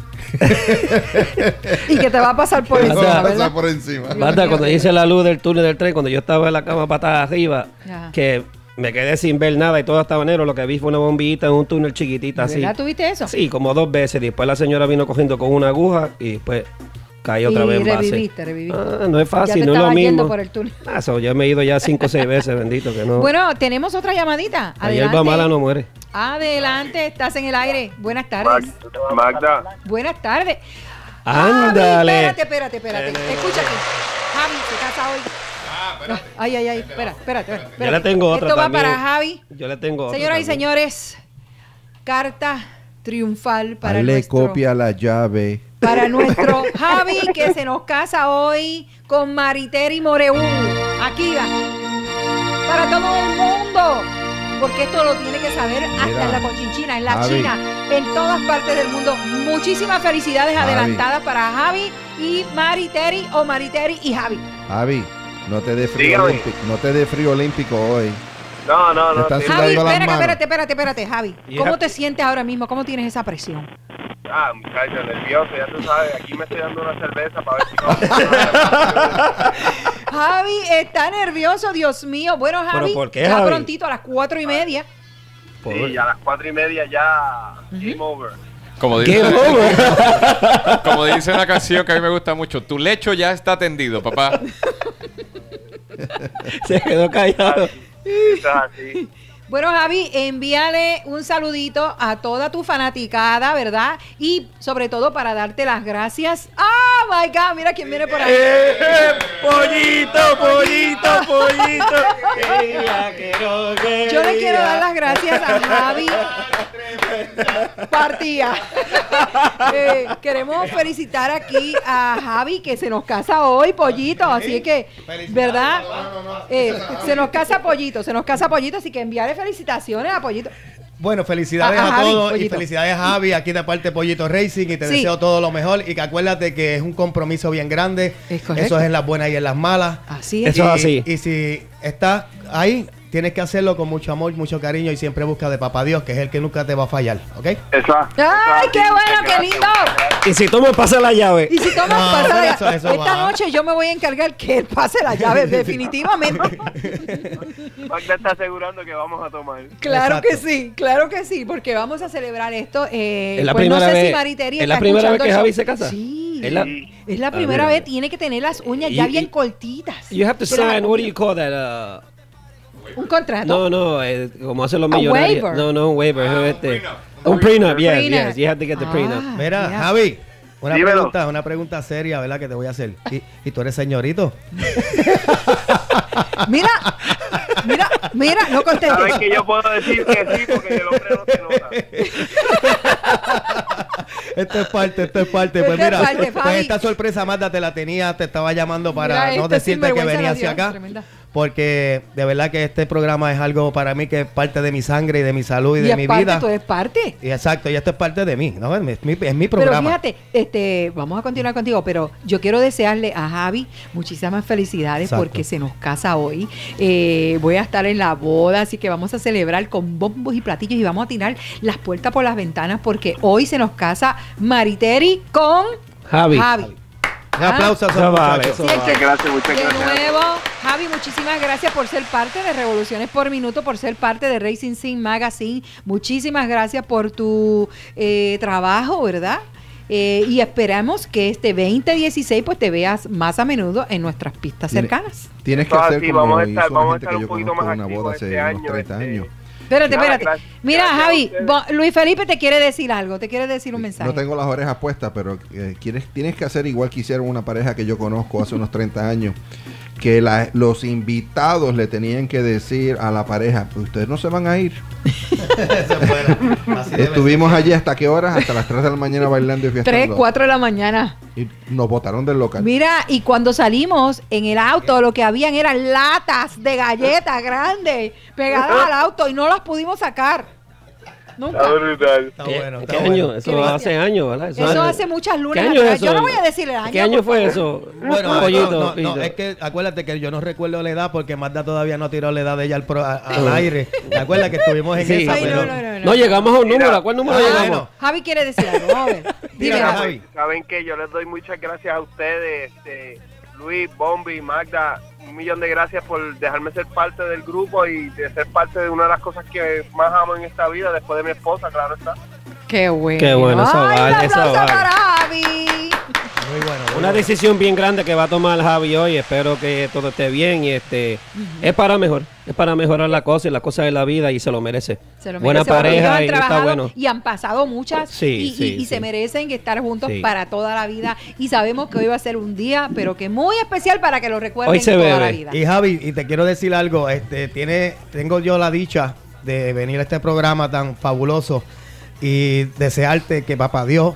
Y que te va a pasar por encima. Va a pasar por encima. Marta, cuando dice la luz del túnel del tren, cuando yo estaba en la cama patada arriba, que me quedé sin ver nada y todo estaba negro, lo que vi fue una bombillita en un túnel chiquitita así. ¿Verdad? ¿Tuviste eso? Sí, como 2 veces. Después la señora vino cogiendo con una aguja y después caí otra vez en base. Reviviste. No es fácil, ya te no es lo mismo. Por el túnel. Ya me he ido ya 5 o 6 veces, bendito que no. Bueno, tenemos otra llamadita. La hierba mala no muere. Adelante, estás en el aire. Buenas tardes. Magda. Buenas tardes. Ándale. Espérate. Escucha aquí. Javi se casa hoy. Ay, espérate. Yo le tengo otra Esto también. va para Javi. Yo le tengo otra. Señoras y señores, carta triunfal para Dale copia la llave. Para nuestro Javi, que se nos casa hoy con Mariteri Moreú. Aquí va. Para todo el mundo. Porque esto lo tiene que saber hasta en la Conchinchina, en la Javi. China, en todas partes del mundo. Muchísimas felicidades adelantadas para Javi y Mariteri, o Mariteri y Javi. Javi, no te dé frío olímpico. No te dé frío olímpico hoy. No. Javi, espérate, Javi. ¿Cómo te sientes ahora mismo? ¿Cómo tienes esa presión? Muchacho, nervioso, ya tú sabes. Aquí me estoy dando una cerveza para ver si Javi está nervioso, Dios mío. Bueno, Javi, ¿por qué, ya Javi? prontito a las 4:30. Sí, a las 4:30 ya game over. Como dice una canción que a mí me gusta mucho, tu lecho ya está tendido, papá. Se quedó callado. Eso es así. Bueno, Javi, envíale un saludito a toda tu fanaticada, ¿verdad? Y sobre todo para darte las gracias. Oh my God, mira quién viene por ahí. Pollito, pollito, pollito. Yo le quiero dar las gracias a Javi. Partía. Queremos felicitar aquí a Javi que se nos casa hoy, Pollito. Así que, ¿verdad? Se nos casa Pollito, así que enviarle felicitaciones a Pollito. Bueno, felicidades a a Javi, todos Pollito. y felicidades a Javi, aquí de parte de Pollito Racing, y te deseo todo lo mejor, y que acuérdate que es un compromiso bien grande. Eso es en las buenas y en las malas. Así es. Eso es así. Y si estás ahí, tienes que hacerlo con mucho amor, mucho cariño, y siempre busca de Papá Dios, que es el que nunca te va a fallar, ¿ok? Exacto. ¡Ay, qué bueno, qué lindo! Y si tú me pasas la llave. Y si tomas No, pasa pero la eso llave. Esta va. noche yo me voy a encargar que él pase la llave, definitivamente. Magda está asegurando que vamos a tomar. Claro que sí, porque vamos a celebrar esto. Es la Pues no primera sé si vez. Mariteri ¿Es la está primera vez escuchando que el Javi show. se casa? Sí. Es la primera mira. vez, tiene que tener las uñas ya bien cortitas. You have to sign, what do you call that? Un contrato. No, como hacen los A millonarios. waiver. No, un waiver. Un prenup, yes, Prenup. yes. You have to get the prenup. Mira, mira. Javi, Dímelo. una pregunta seria, ¿verdad? Que te voy a hacer. ¿Y tú eres señorito? Mira, no Sabes contestes. que yo puedo decir que sí porque el hombre no se nota. Esto es parte. Esto Pues es mira, parte, pues Fabi. esta sorpresa, Magda, te la tenía, te estaba llamando para Mira, no este decirte que sinvergüenza venía la hacia dio, acá. tremenda. Porque de verdad que este programa es algo para mí que es parte de mi sangre y de mi salud y Y de es mi parte, vida. tú eres parte. Y exacto, y esto es parte de mí, ¿no? Es mi Pero programa. fíjate, vamos a continuar contigo, pero yo quiero desearle a Javi muchísimas felicidades Exacto. porque se nos casa hoy. Voy a estar en la boda, así que vamos a celebrar con bombos y platillos y vamos a tirar las puertas por las ventanas porque hoy se nos casa Mariteri con Javi. Un aplauso a esos Eso vale, muchachos. eso Sí, vale. Muchas de gracias. nuevo, Javi, muchísimas gracias por ser parte de Revoluciones por Minuto, por ser parte de Racing Scene Magazine. Muchísimas gracias por tu trabajo, ¿verdad? Y esperamos que este 2016 pues te veas más a menudo en nuestras pistas cercanas. Tienes que Ah, hacer sí, como vamos a hizo estar- la vamos a gente estar que un yo poquito conozco más en una activos boda este hace unos año, 30 años. Espérate. Gracias. Mira, Gracias a Javi, ustedes. Luis Felipe te quiere decir algo, te quiere decir un mensaje. No tengo las orejas puestas, pero tienes que hacer igual que hicieron una pareja que yo conozco hace unos 30 años, que los invitados le tenían que decir a la pareja, pues ustedes no se van a ir. Eso es bueno. Así debe Estuvimos ser. allí hasta qué horas, hasta las 3 de la mañana bailando y 3, fiestando. 4 de la mañana. Y nos botaron del local. Mira, y cuando salimos en el auto, lo que habían eran latas de galletas grandes pegadas al auto y no las pudimos sacar. Nunca. Está brutal. Está bueno, ¿Qué está año? bueno. Eso hace años, ¿verdad? Eso hace muchas lunas ¿Qué año atrás. es eso? Yo no voy a decir el año. ¿Qué año por fue favor. eso? Bueno, Pollito, no, Pito. es que acuérdate que yo no recuerdo la edad porque Magda todavía no tiró la edad de ella al aire. ¿Te acuerdas que estuvimos en Sí. esa? Ay, Pero- no. llegamos a un número. ¿A cuál número Ah, llegamos? bueno. Javi quiere decir algo. Vamos a ver. Dime, Tírala, Javi. Javi. Saben que yo les doy muchas gracias a ustedes, Luis, Bombi, Magda, 1.000.000 de gracias por dejarme ser parte del grupo y de ser parte de una de las cosas que más amo en esta vida, después de mi esposa, claro está. Qué bueno. Qué bueno, eso Ay, vale, un eso aplauso vale. para Javi. Muy bueno. muy Una bueno. decisión bien grande que va a tomar Javi hoy. Espero que todo esté bien y es para mejor. Es para mejorar la cosa y las cosas de la vida y se lo merece. Se lo Buena merece, porque ellos pareja han y está trabajado bueno. y han pasado muchas Sí, sí, y sí. se merecen estar juntos Sí. para toda la vida y sabemos que hoy va a ser un día pero que muy especial para que lo recuerden Hoy se toda bebe. la vida. Y Javi, y te quiero decir algo, tengo yo la dicha de venir a este programa tan fabuloso y desearte que Papá Dios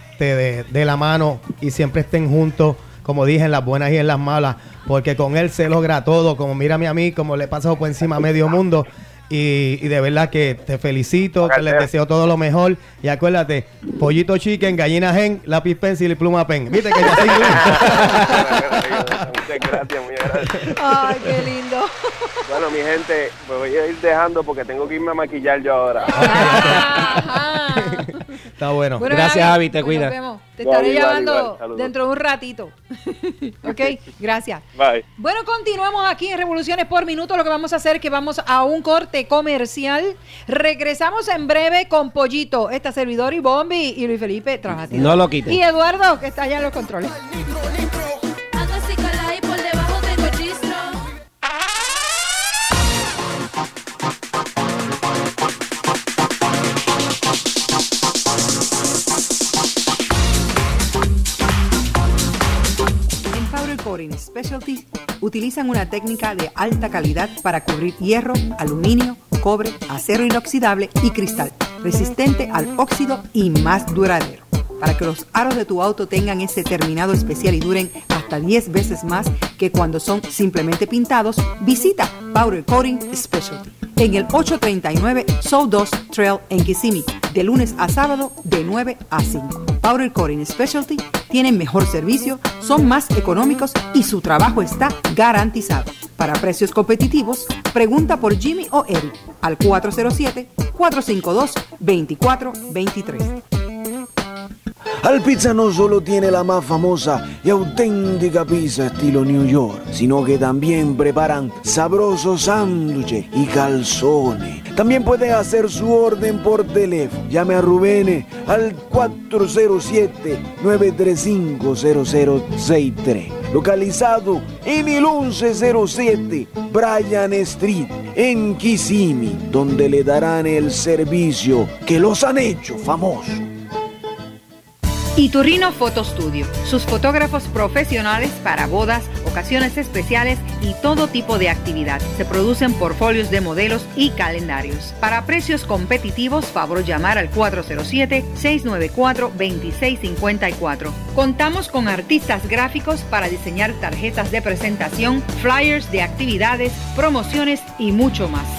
te dé la mano y siempre estén juntos, como dije, en las buenas y en las malas, porque con él se logra todo, como mírame a mí, como le he pasado por encima a medio mundo. Y de verdad que te felicito, que les deseo todo lo mejor. Y acuérdate, pollito chicken, gallina gen, lápiz pencil y pluma pen. Viste que ya soy Muchas gracias, muchas gracias. Ay, qué lindo. Bueno, mi gente, me voy a ir dejando porque tengo que irme a maquillar yo ahora. Ajá. Está bueno. Bueno, Gracias, Javi, te pues cuida. nos vemos. Te Igual, estaré igual, llamando igual. Saludos. dentro de un ratito. Ok, gracias. Bye. Bueno, continuamos aquí en Revoluciones por Minuto. Lo que vamos a hacer es que vamos a un corte comercial. Regresamos en breve con Pollito, esta servidor y Bombi y Luis Felipe trabajando. No lo quiten. Y Eduardo, que está allá en los controles. Ando así calada y por debajo tengo el registro. Coating Specialty utilizan una técnica de alta calidad para cubrir hierro, aluminio, cobre, acero inoxidable y cristal, resistente al óxido y más duradero. Para que los aros de tu auto tengan ese terminado especial y duren hasta 10 veces más que cuando son simplemente pintados, visita Powder Coating Specialty en el 839 Sawdust Trail en Kissimmee, de lunes a sábado de 9 a 5. Powder Coating Specialty tienen mejor servicio, son más económicos y su trabajo está garantizado. Para precios competitivos, pregunta por Jimmy o Eric al 407-452-2423. Al Pizza no solo tiene la más famosa y auténtica pizza estilo New York, sino que también preparan sabrosos sándwiches y calzones. También puede hacer su orden por teléfono. Llame a Rubén al 407-935-0063. Localizado en el 1107 Bryan Street, en Kissimmee, donde le darán el servicio que los han hecho famosos. Iturrino Photo Studio, sus fotógrafos profesionales para bodas, ocasiones especiales y todo tipo de actividad. Se producen portfolios de modelos y calendarios. Para precios competitivos, favor llamar al 407-694-2654. Contamos con artistas gráficos para diseñar tarjetas de presentación, flyers de actividades, promociones y mucho más.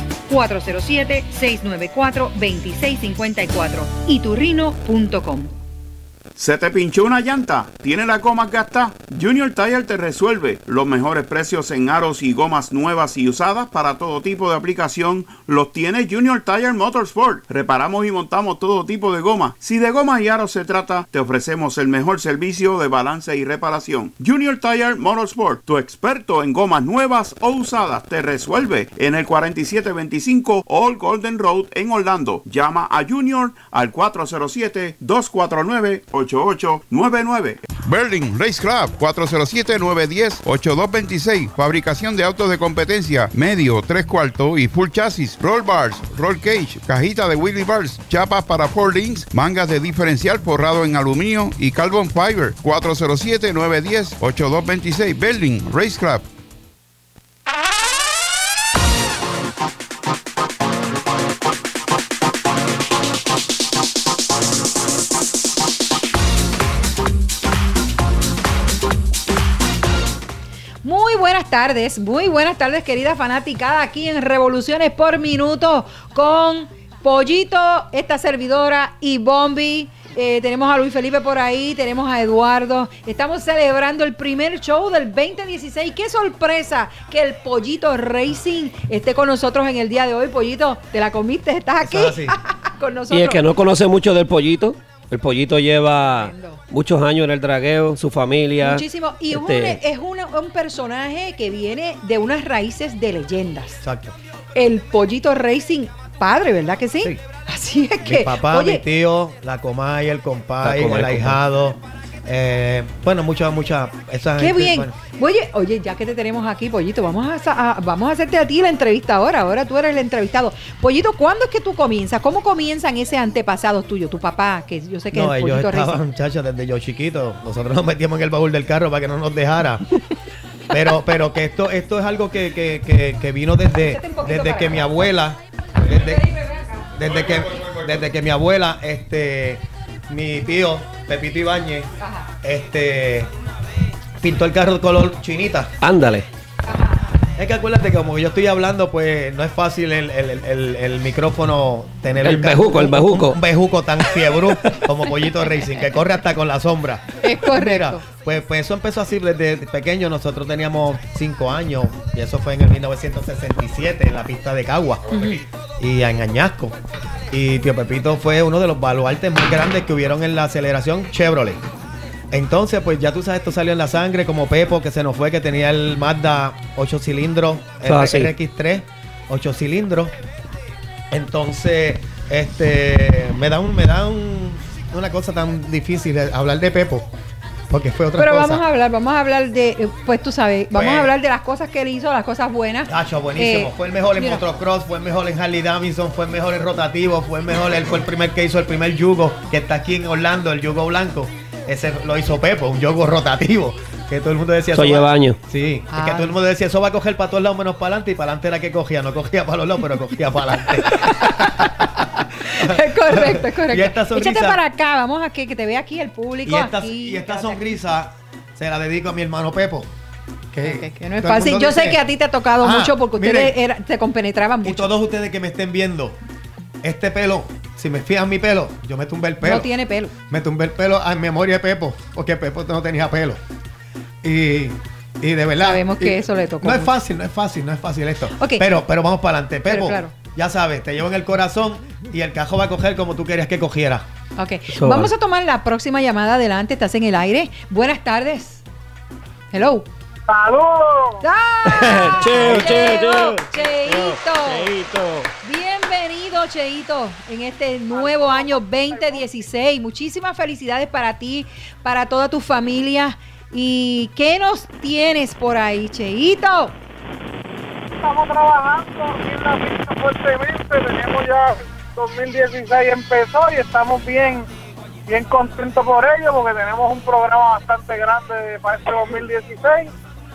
407-694-2654. Iturrino.com. ¿Se te pinchó una llanta? ¿Tiene la goma gastada? Junior Tire te resuelve. Los mejores precios en aros y gomas nuevas y usadas para todo tipo de aplicación los tiene Junior Tire Motorsport. Reparamos y montamos todo tipo de goma. Si de gomas y aros se trata, te ofrecemos el mejor servicio de balance y reparación. Junior Tire Motorsport, tu experto en gomas nuevas o usadas, te resuelve en el 4725 Old Golden Road en Orlando. Llama a Junior al 407-249-8899. Berlin Race Club 407-910-8226. Fabricación de autos de competencia, medio, 3/4 y full chasis, roll bars, roll cage, cajita de wheelie bars, chapas para four links, mangas de diferencial forrado en aluminio y carbon fiber. 407-910-8226. Berlin Race Club. Muy buenas tardes, querida fanaticada, aquí en Revoluciones por Minuto con Pollito, esta servidora y Bombi. Tenemos a Luis Felipe por ahí, tenemos a Eduardo. Estamos celebrando el primer show del 2016. ¡Qué sorpresa que el Pollito Racing esté con nosotros en el día de hoy! Pollito, ¿te la comiste? ¿Estás aquí con nosotros? Y el que no conoce mucho del Pollito, el Pollito lleva muchos años en el dragueo, su familia. Muchísimo. Y es un personaje que viene de unas raíces de leyendas. Exacto. El Pollito Racing, padre, ¿verdad que sí? Así es que... Mi papá, mi tío, la comay, el compay, el ahijado. Bueno, mucha esa qué gente, bien. Bueno. Oye, ya que te tenemos aquí, Pollito, vamos a hacerte a ti la entrevista ahora tú eres el entrevistado. Pollito, ¿cuándo es que tú comienzas? ¿Cómo comienzan ese antepasado tuyo, tu papá, que yo sé que no, es el Pollito ellos estaban, muchachos, desde yo chiquito, nosotros nos metíamos en el baúl del carro para que no nos dejara. pero que esto es algo que vino desde que mi abuela, desde que mi abuela, mi tío Pepito Ibáñez, pintó el carro de color chinita. Ándale. Es que acuérdate que como yo estoy hablando, pues no es fácil el micrófono tener el bejuco. Un bejuco tan fiebrú como Pollito Racing, que corre hasta con la sombra. Es correcto. Mira, pues eso empezó así desde pequeño. Nosotros teníamos 5 años y eso fue en el 1967 en la pista de Cagua y en Añasco. Y tío Pepito fue uno de los baluartes más grandes que hubieron en la aceleración Chevrolet. Entonces, pues ya tú sabes, esto salió en la sangre, como Pepo, que se nos fue, que tenía el Mazda 8 cilindros, el RX3, 8 cilindros. Entonces, me da una cosa tan difícil hablar de Pepo, porque fue otra cosa. Pero vamos a hablar de, pues tú sabes, vamos a hablar de las cosas que él hizo, las cosas buenas. Buenísimo. Fue el mejor en motocross, fue el mejor en Harley Davidson, fue el mejor en rotativo, él fue el primer que hizo el primer yugo, que está aquí en Orlando, el yugo blanco. Ese lo hizo Pepo, un yugo rotativo. Que todo el mundo decía Eso va- lleva años. Sí, es que todo el mundo decía, eso va a coger para todos lados menos para adelante, y para adelante era que cogía, no cogía para los lados, pero cogía para adelante. Es correcto, es correcto. Y esta sonrisa- Échate para acá, vamos aquí, que te vea aquí el público. Y esta sonrisa se la dedico a mi hermano Pepo. Que no es todo el fácil. mundo Yo sé dice- que a ti te ha tocado Ah, mucho porque ustedes miren. se compenetraban Y mucho. todos ustedes que me estén viendo, este pelo, si me fijan mi pelo, yo me tumbé el pelo. No tiene pelo. Me tumbé el pelo en memoria de Pepo, porque Pepo no tenía pelo. Y de verdad. Sabemos que y eso le tocó No es mucho. fácil, no es fácil esto. Ok. Pero vamos para adelante. Pero Pepo, claro. ya sabes, te llevo en el corazón y el cajo va a coger como tú querías que cogiera. Ok. Eso Vamos vale. a tomar la próxima llamada adelante. Estás en el aire. Buenas tardes. Hello. ¡Saludos! ¡Ah! Cheo, Cheo. Cheito. Bienvenido, Cheito, en este nuevo año 2016. Muchísimas felicidades para ti, para toda tu familia. ¿Y qué nos tienes por ahí, Cheito? Estamos trabajando aquí en la pista fuertemente. Tenemos ya 2016 empezó y estamos bien contentos por ello porque tenemos un programa bastante grande para este 2016.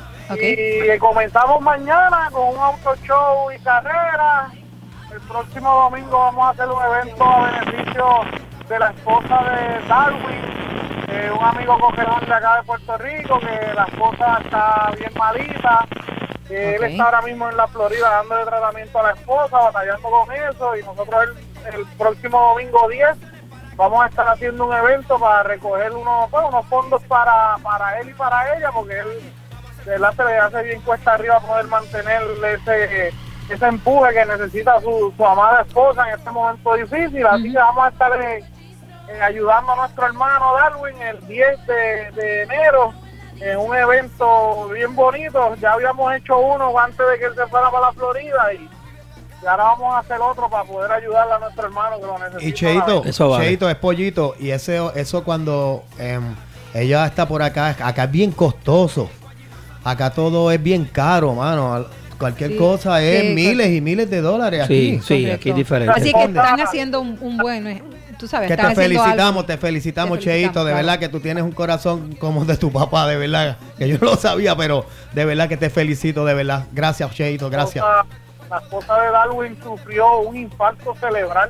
Y comenzamos mañana con un auto show y carrera. El próximo domingo vamos a hacer un evento a beneficio de la esposa de Darwin, un amigo cogerón de acá de Puerto Rico, que la esposa está bien malita. Él está ahora mismo en la Florida dándole tratamiento a la esposa, batallando con eso, y nosotros el próximo domingo 10 vamos a estar haciendo un evento para recoger unos fondos para él y para ella, porque él de verdad se le hace bien cuesta arriba poder mantener ese empuje que necesita su amada esposa en este momento difícil. Así que vamos a estar ayudando a nuestro hermano Darwin el 10 de enero en un evento bien bonito. Ya habíamos hecho uno antes de que él se fuera para la Florida y ahora vamos a hacer otro para poder ayudarle a nuestro hermano que lo necesita. Y Cheito, Eso vale. Cheito es pollito. Y eso cuando ella está por acá es bien costoso. Acá todo es bien caro, mano. Cualquier cosa es miles y miles de dólares aquí. Sí, aquí es diferente. Así que están haciendo un buen, tú sabes, Que están te haciendo felicitamos, algo. te felicitamos, Te Cheito, felicitamos, de claro. verdad que tú tienes un corazón como de tu papá, de verdad, que yo no lo sabía, pero de verdad que te felicito, de verdad. Gracias, Cheito, gracias. La esposa de Darwin sufrió un infarto cerebral.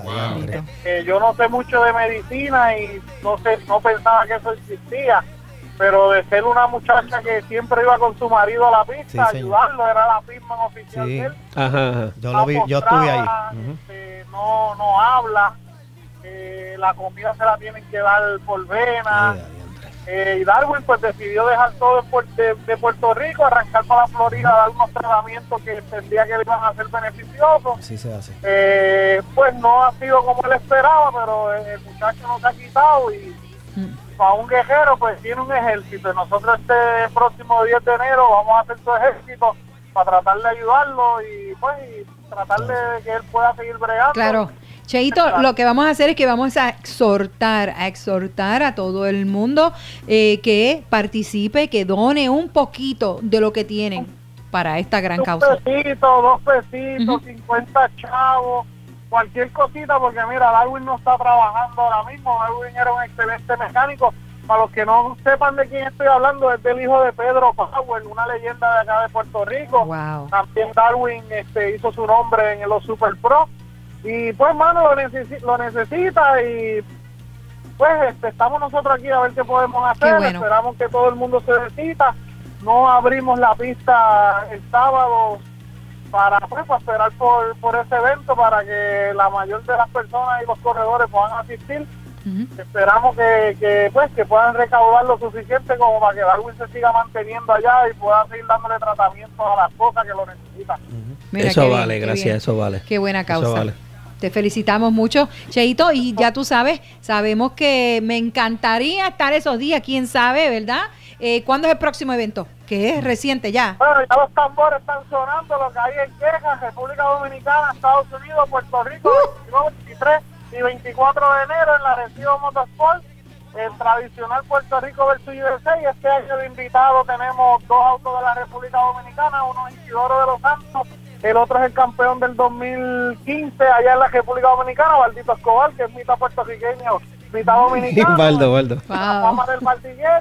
Yo no sé mucho de medicina y no pensaba que eso existía, pero de ser una muchacha que siempre iba con su marido a la pista, Sí, señor. ayudarlo, era la firma oficial Sí. de él. Ajá. Yo lo vi, yo estuve ahí. Ujú. No habla, la comida se la tienen que dar por vena. Y Darwin pues decidió dejar todo de Puerto Rico, arrancar para la Florida, dar unos tratamientos que entendía que le iban a ser beneficiosos. Así se hace. Pues no ha sido como él esperaba, pero el muchacho no se ha quitado y para un guerrero pues tiene un ejército. Y nosotros este próximo 10 de enero vamos a hacer su ejército para tratar de ayudarlo y pues tratar de que él pueda seguir bregando. Claro. Cheito, lo que vamos a hacer es que vamos a exhortar a todo el mundo que participe, que done un poquito de lo que tienen para esta gran causa. Un pesito, 2 pesitos, 50 chavos, cualquier cosita, porque mira, Darwin no está trabajando ahora mismo. Darwin era un excelente mecánico. Para los que no sepan de quién estoy hablando, es del hijo de Pedro Power, una leyenda de acá de Puerto Rico. Wow. También Darwin hizo su nombre en los Super Pro. Y pues, mano, lo necesita y pues estamos nosotros aquí a ver qué podemos hacer. bueno. Esperamos que todo el mundo se decida. No abrimos la pista el sábado para esperar por ese evento, para que la mayor de las personas y los corredores puedan asistir. Esperamos que puedan recaudar lo suficiente como para que Darwin se siga manteniendo allá y pueda seguir dándole tratamiento a las cosas que lo necesitan. Mira, Eso qué bien, vale, qué gracias, bien. eso vale. Qué buena causa. Eso vale. Te felicitamos mucho, Cheito, y ya tú sabemos que me encantaría estar esos días, quién sabe, ¿verdad? ¿Cuándo es el próximo evento? Que es reciente ya. Bueno, ya los tambores están sonando, lo que hay en Texas, República Dominicana, Estados Unidos, Puerto Rico, 22, 23 y 24 de enero en la Arecibo Motorsport, el tradicional Puerto Rico versus USA. Este año de invitado tenemos 2 autos de la República Dominicana, uno es Isidoro de los Santos, el otro es el campeón del 2015 allá en la República Dominicana, Valdito Escobar, que es mitad puertorriqueño, mitad dominicano. Valdo. La fama del Martigueri.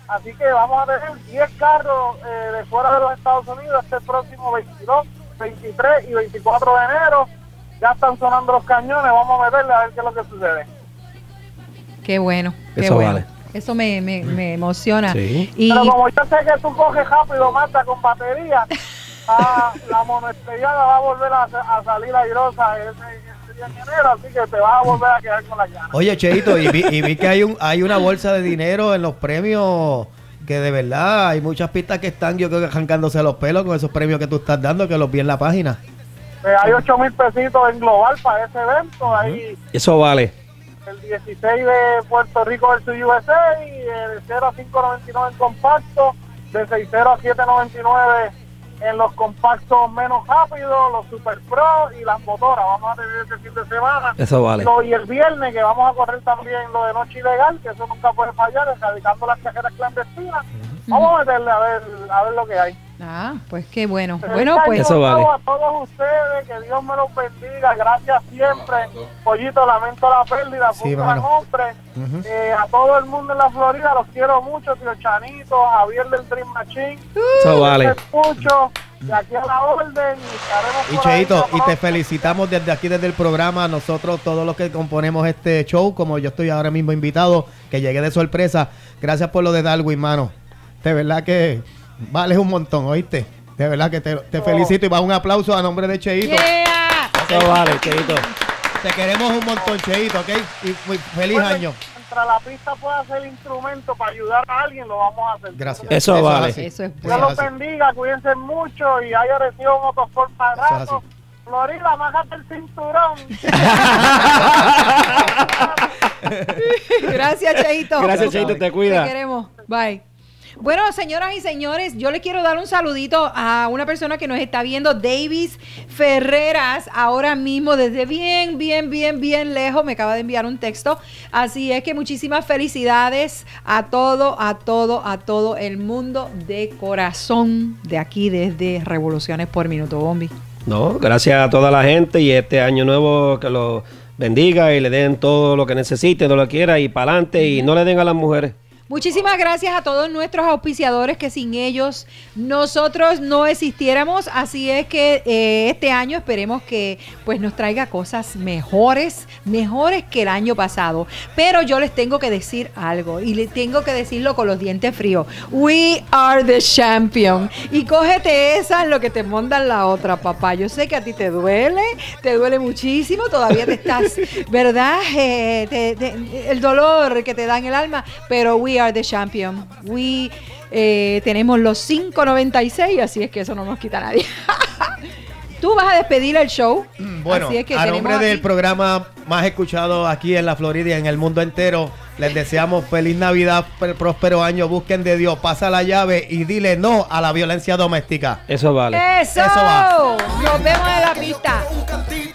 Así que vamos a tener 10 carros de fuera de los Estados Unidos este próximo 22, 23 y 24 de enero. Ya están sonando los cañones, vamos a meterle a ver qué es lo que sucede. Qué bueno, qué Eso bueno. vale. Eso me emociona. Sí. Y Pero como yo sé que tú coges rápido, Marta, con batería, la monoestrellada va a volver a salir airosa ese día en enero, así que te vas a volver a quedar con las ganas. Oye, Cheito, y vi que hay una bolsa de dinero en los premios, que de verdad hay muchas pistas que están, yo creo que arrancándose los pelos con esos premios que tú estás dando, que los vi en la página. Hay 8,000 pesitos en global para ese evento, ahí Eso vale. el 16 de Puerto Rico versus USA, y de 0 a 5.99 en compacto, de 6.0 a 7.99 en los compactos menos rápidos, los Super Pro y las motoras. Vamos a tener ese fin de semana. Eso vale. Y el viernes, que vamos a correr también lo de Noche Ilegal, que eso nunca puede fallar, erradicando las cajeras clandestinas. Vamos a meterle a ver lo que hay. pues qué bueno. Feliz Bueno, pues año Eso vale. nuevo a todos ustedes, que Dios me los bendiga, gracias siempre. Pollito, lamento la pérdida, fue Sí, un gran hermano. hombre. A todo el mundo en la Florida los quiero mucho, tío Chanito, Javier del Dream Machine. Eso vale. Los escucho, de aquí a la orden, y estaremos Y por ahí Cheito, y te pronto. felicitamos desde aquí, desde el programa, nosotros todos los que componemos este show, como yo estoy ahora mismo invitado, que llegué de sorpresa. Gracias por lo de Darwin, mano. De verdad que vales un montón, ¿oíste? De verdad que te felicito y va un aplauso a nombre de Cheito. Yeah. Eso vale, Cheito. Te queremos un montón, Cheito, ¿ok? Y feliz Bueno, año. Mientras la pista pueda ser instrumento para ayudar a alguien, lo vamos a hacer. Gracias. Eso vale. así. Eso es Dios bueno. los bendiga, cuídense mucho y haya recibido un motosport para Eso es rato. así. Florida, májate el cinturón. Gracias, Cheito. Gracias, Cheito, te cuida. Te queremos. Bye. Bueno, señoras y señores, yo le quiero dar un saludito a una persona que nos está viendo, Davis Ferreras, ahora mismo desde bien lejos, me acaba de enviar un texto. Así es que muchísimas felicidades a todo el mundo de corazón de aquí desde Revoluciones por Minuto, Bombi. No, gracias a toda la gente y este año nuevo que lo bendiga y le den todo lo que necesite, todo lo que quiera y para adelante y no le den a las mujeres. Muchísimas gracias a todos nuestros auspiciadores que sin ellos nosotros no existiéramos, así es que este año esperemos que pues nos traiga cosas mejores que el año pasado, pero yo les tengo que decir algo y les tengo que decirlo con los dientes fríos. We are the champion, y cógete esa en lo que te mondan la otra, papá. Yo sé que a ti te duele muchísimo, todavía te estás, ¿verdad? El dolor que te da en el alma, pero we are the champion. We tenemos los 5.96, así es que eso no nos quita nadie. Tú vas a despedir el show. Bueno, así es que a nombre tenemos del aquí- programa más escuchado aquí en la Florida y en el mundo entero, les deseamos feliz Navidad, próspero año, busquen de Dios, pasa la llave y dile no a la violencia doméstica. Eso vale. ¡Eso! Eso va. Nos vemos en la pista.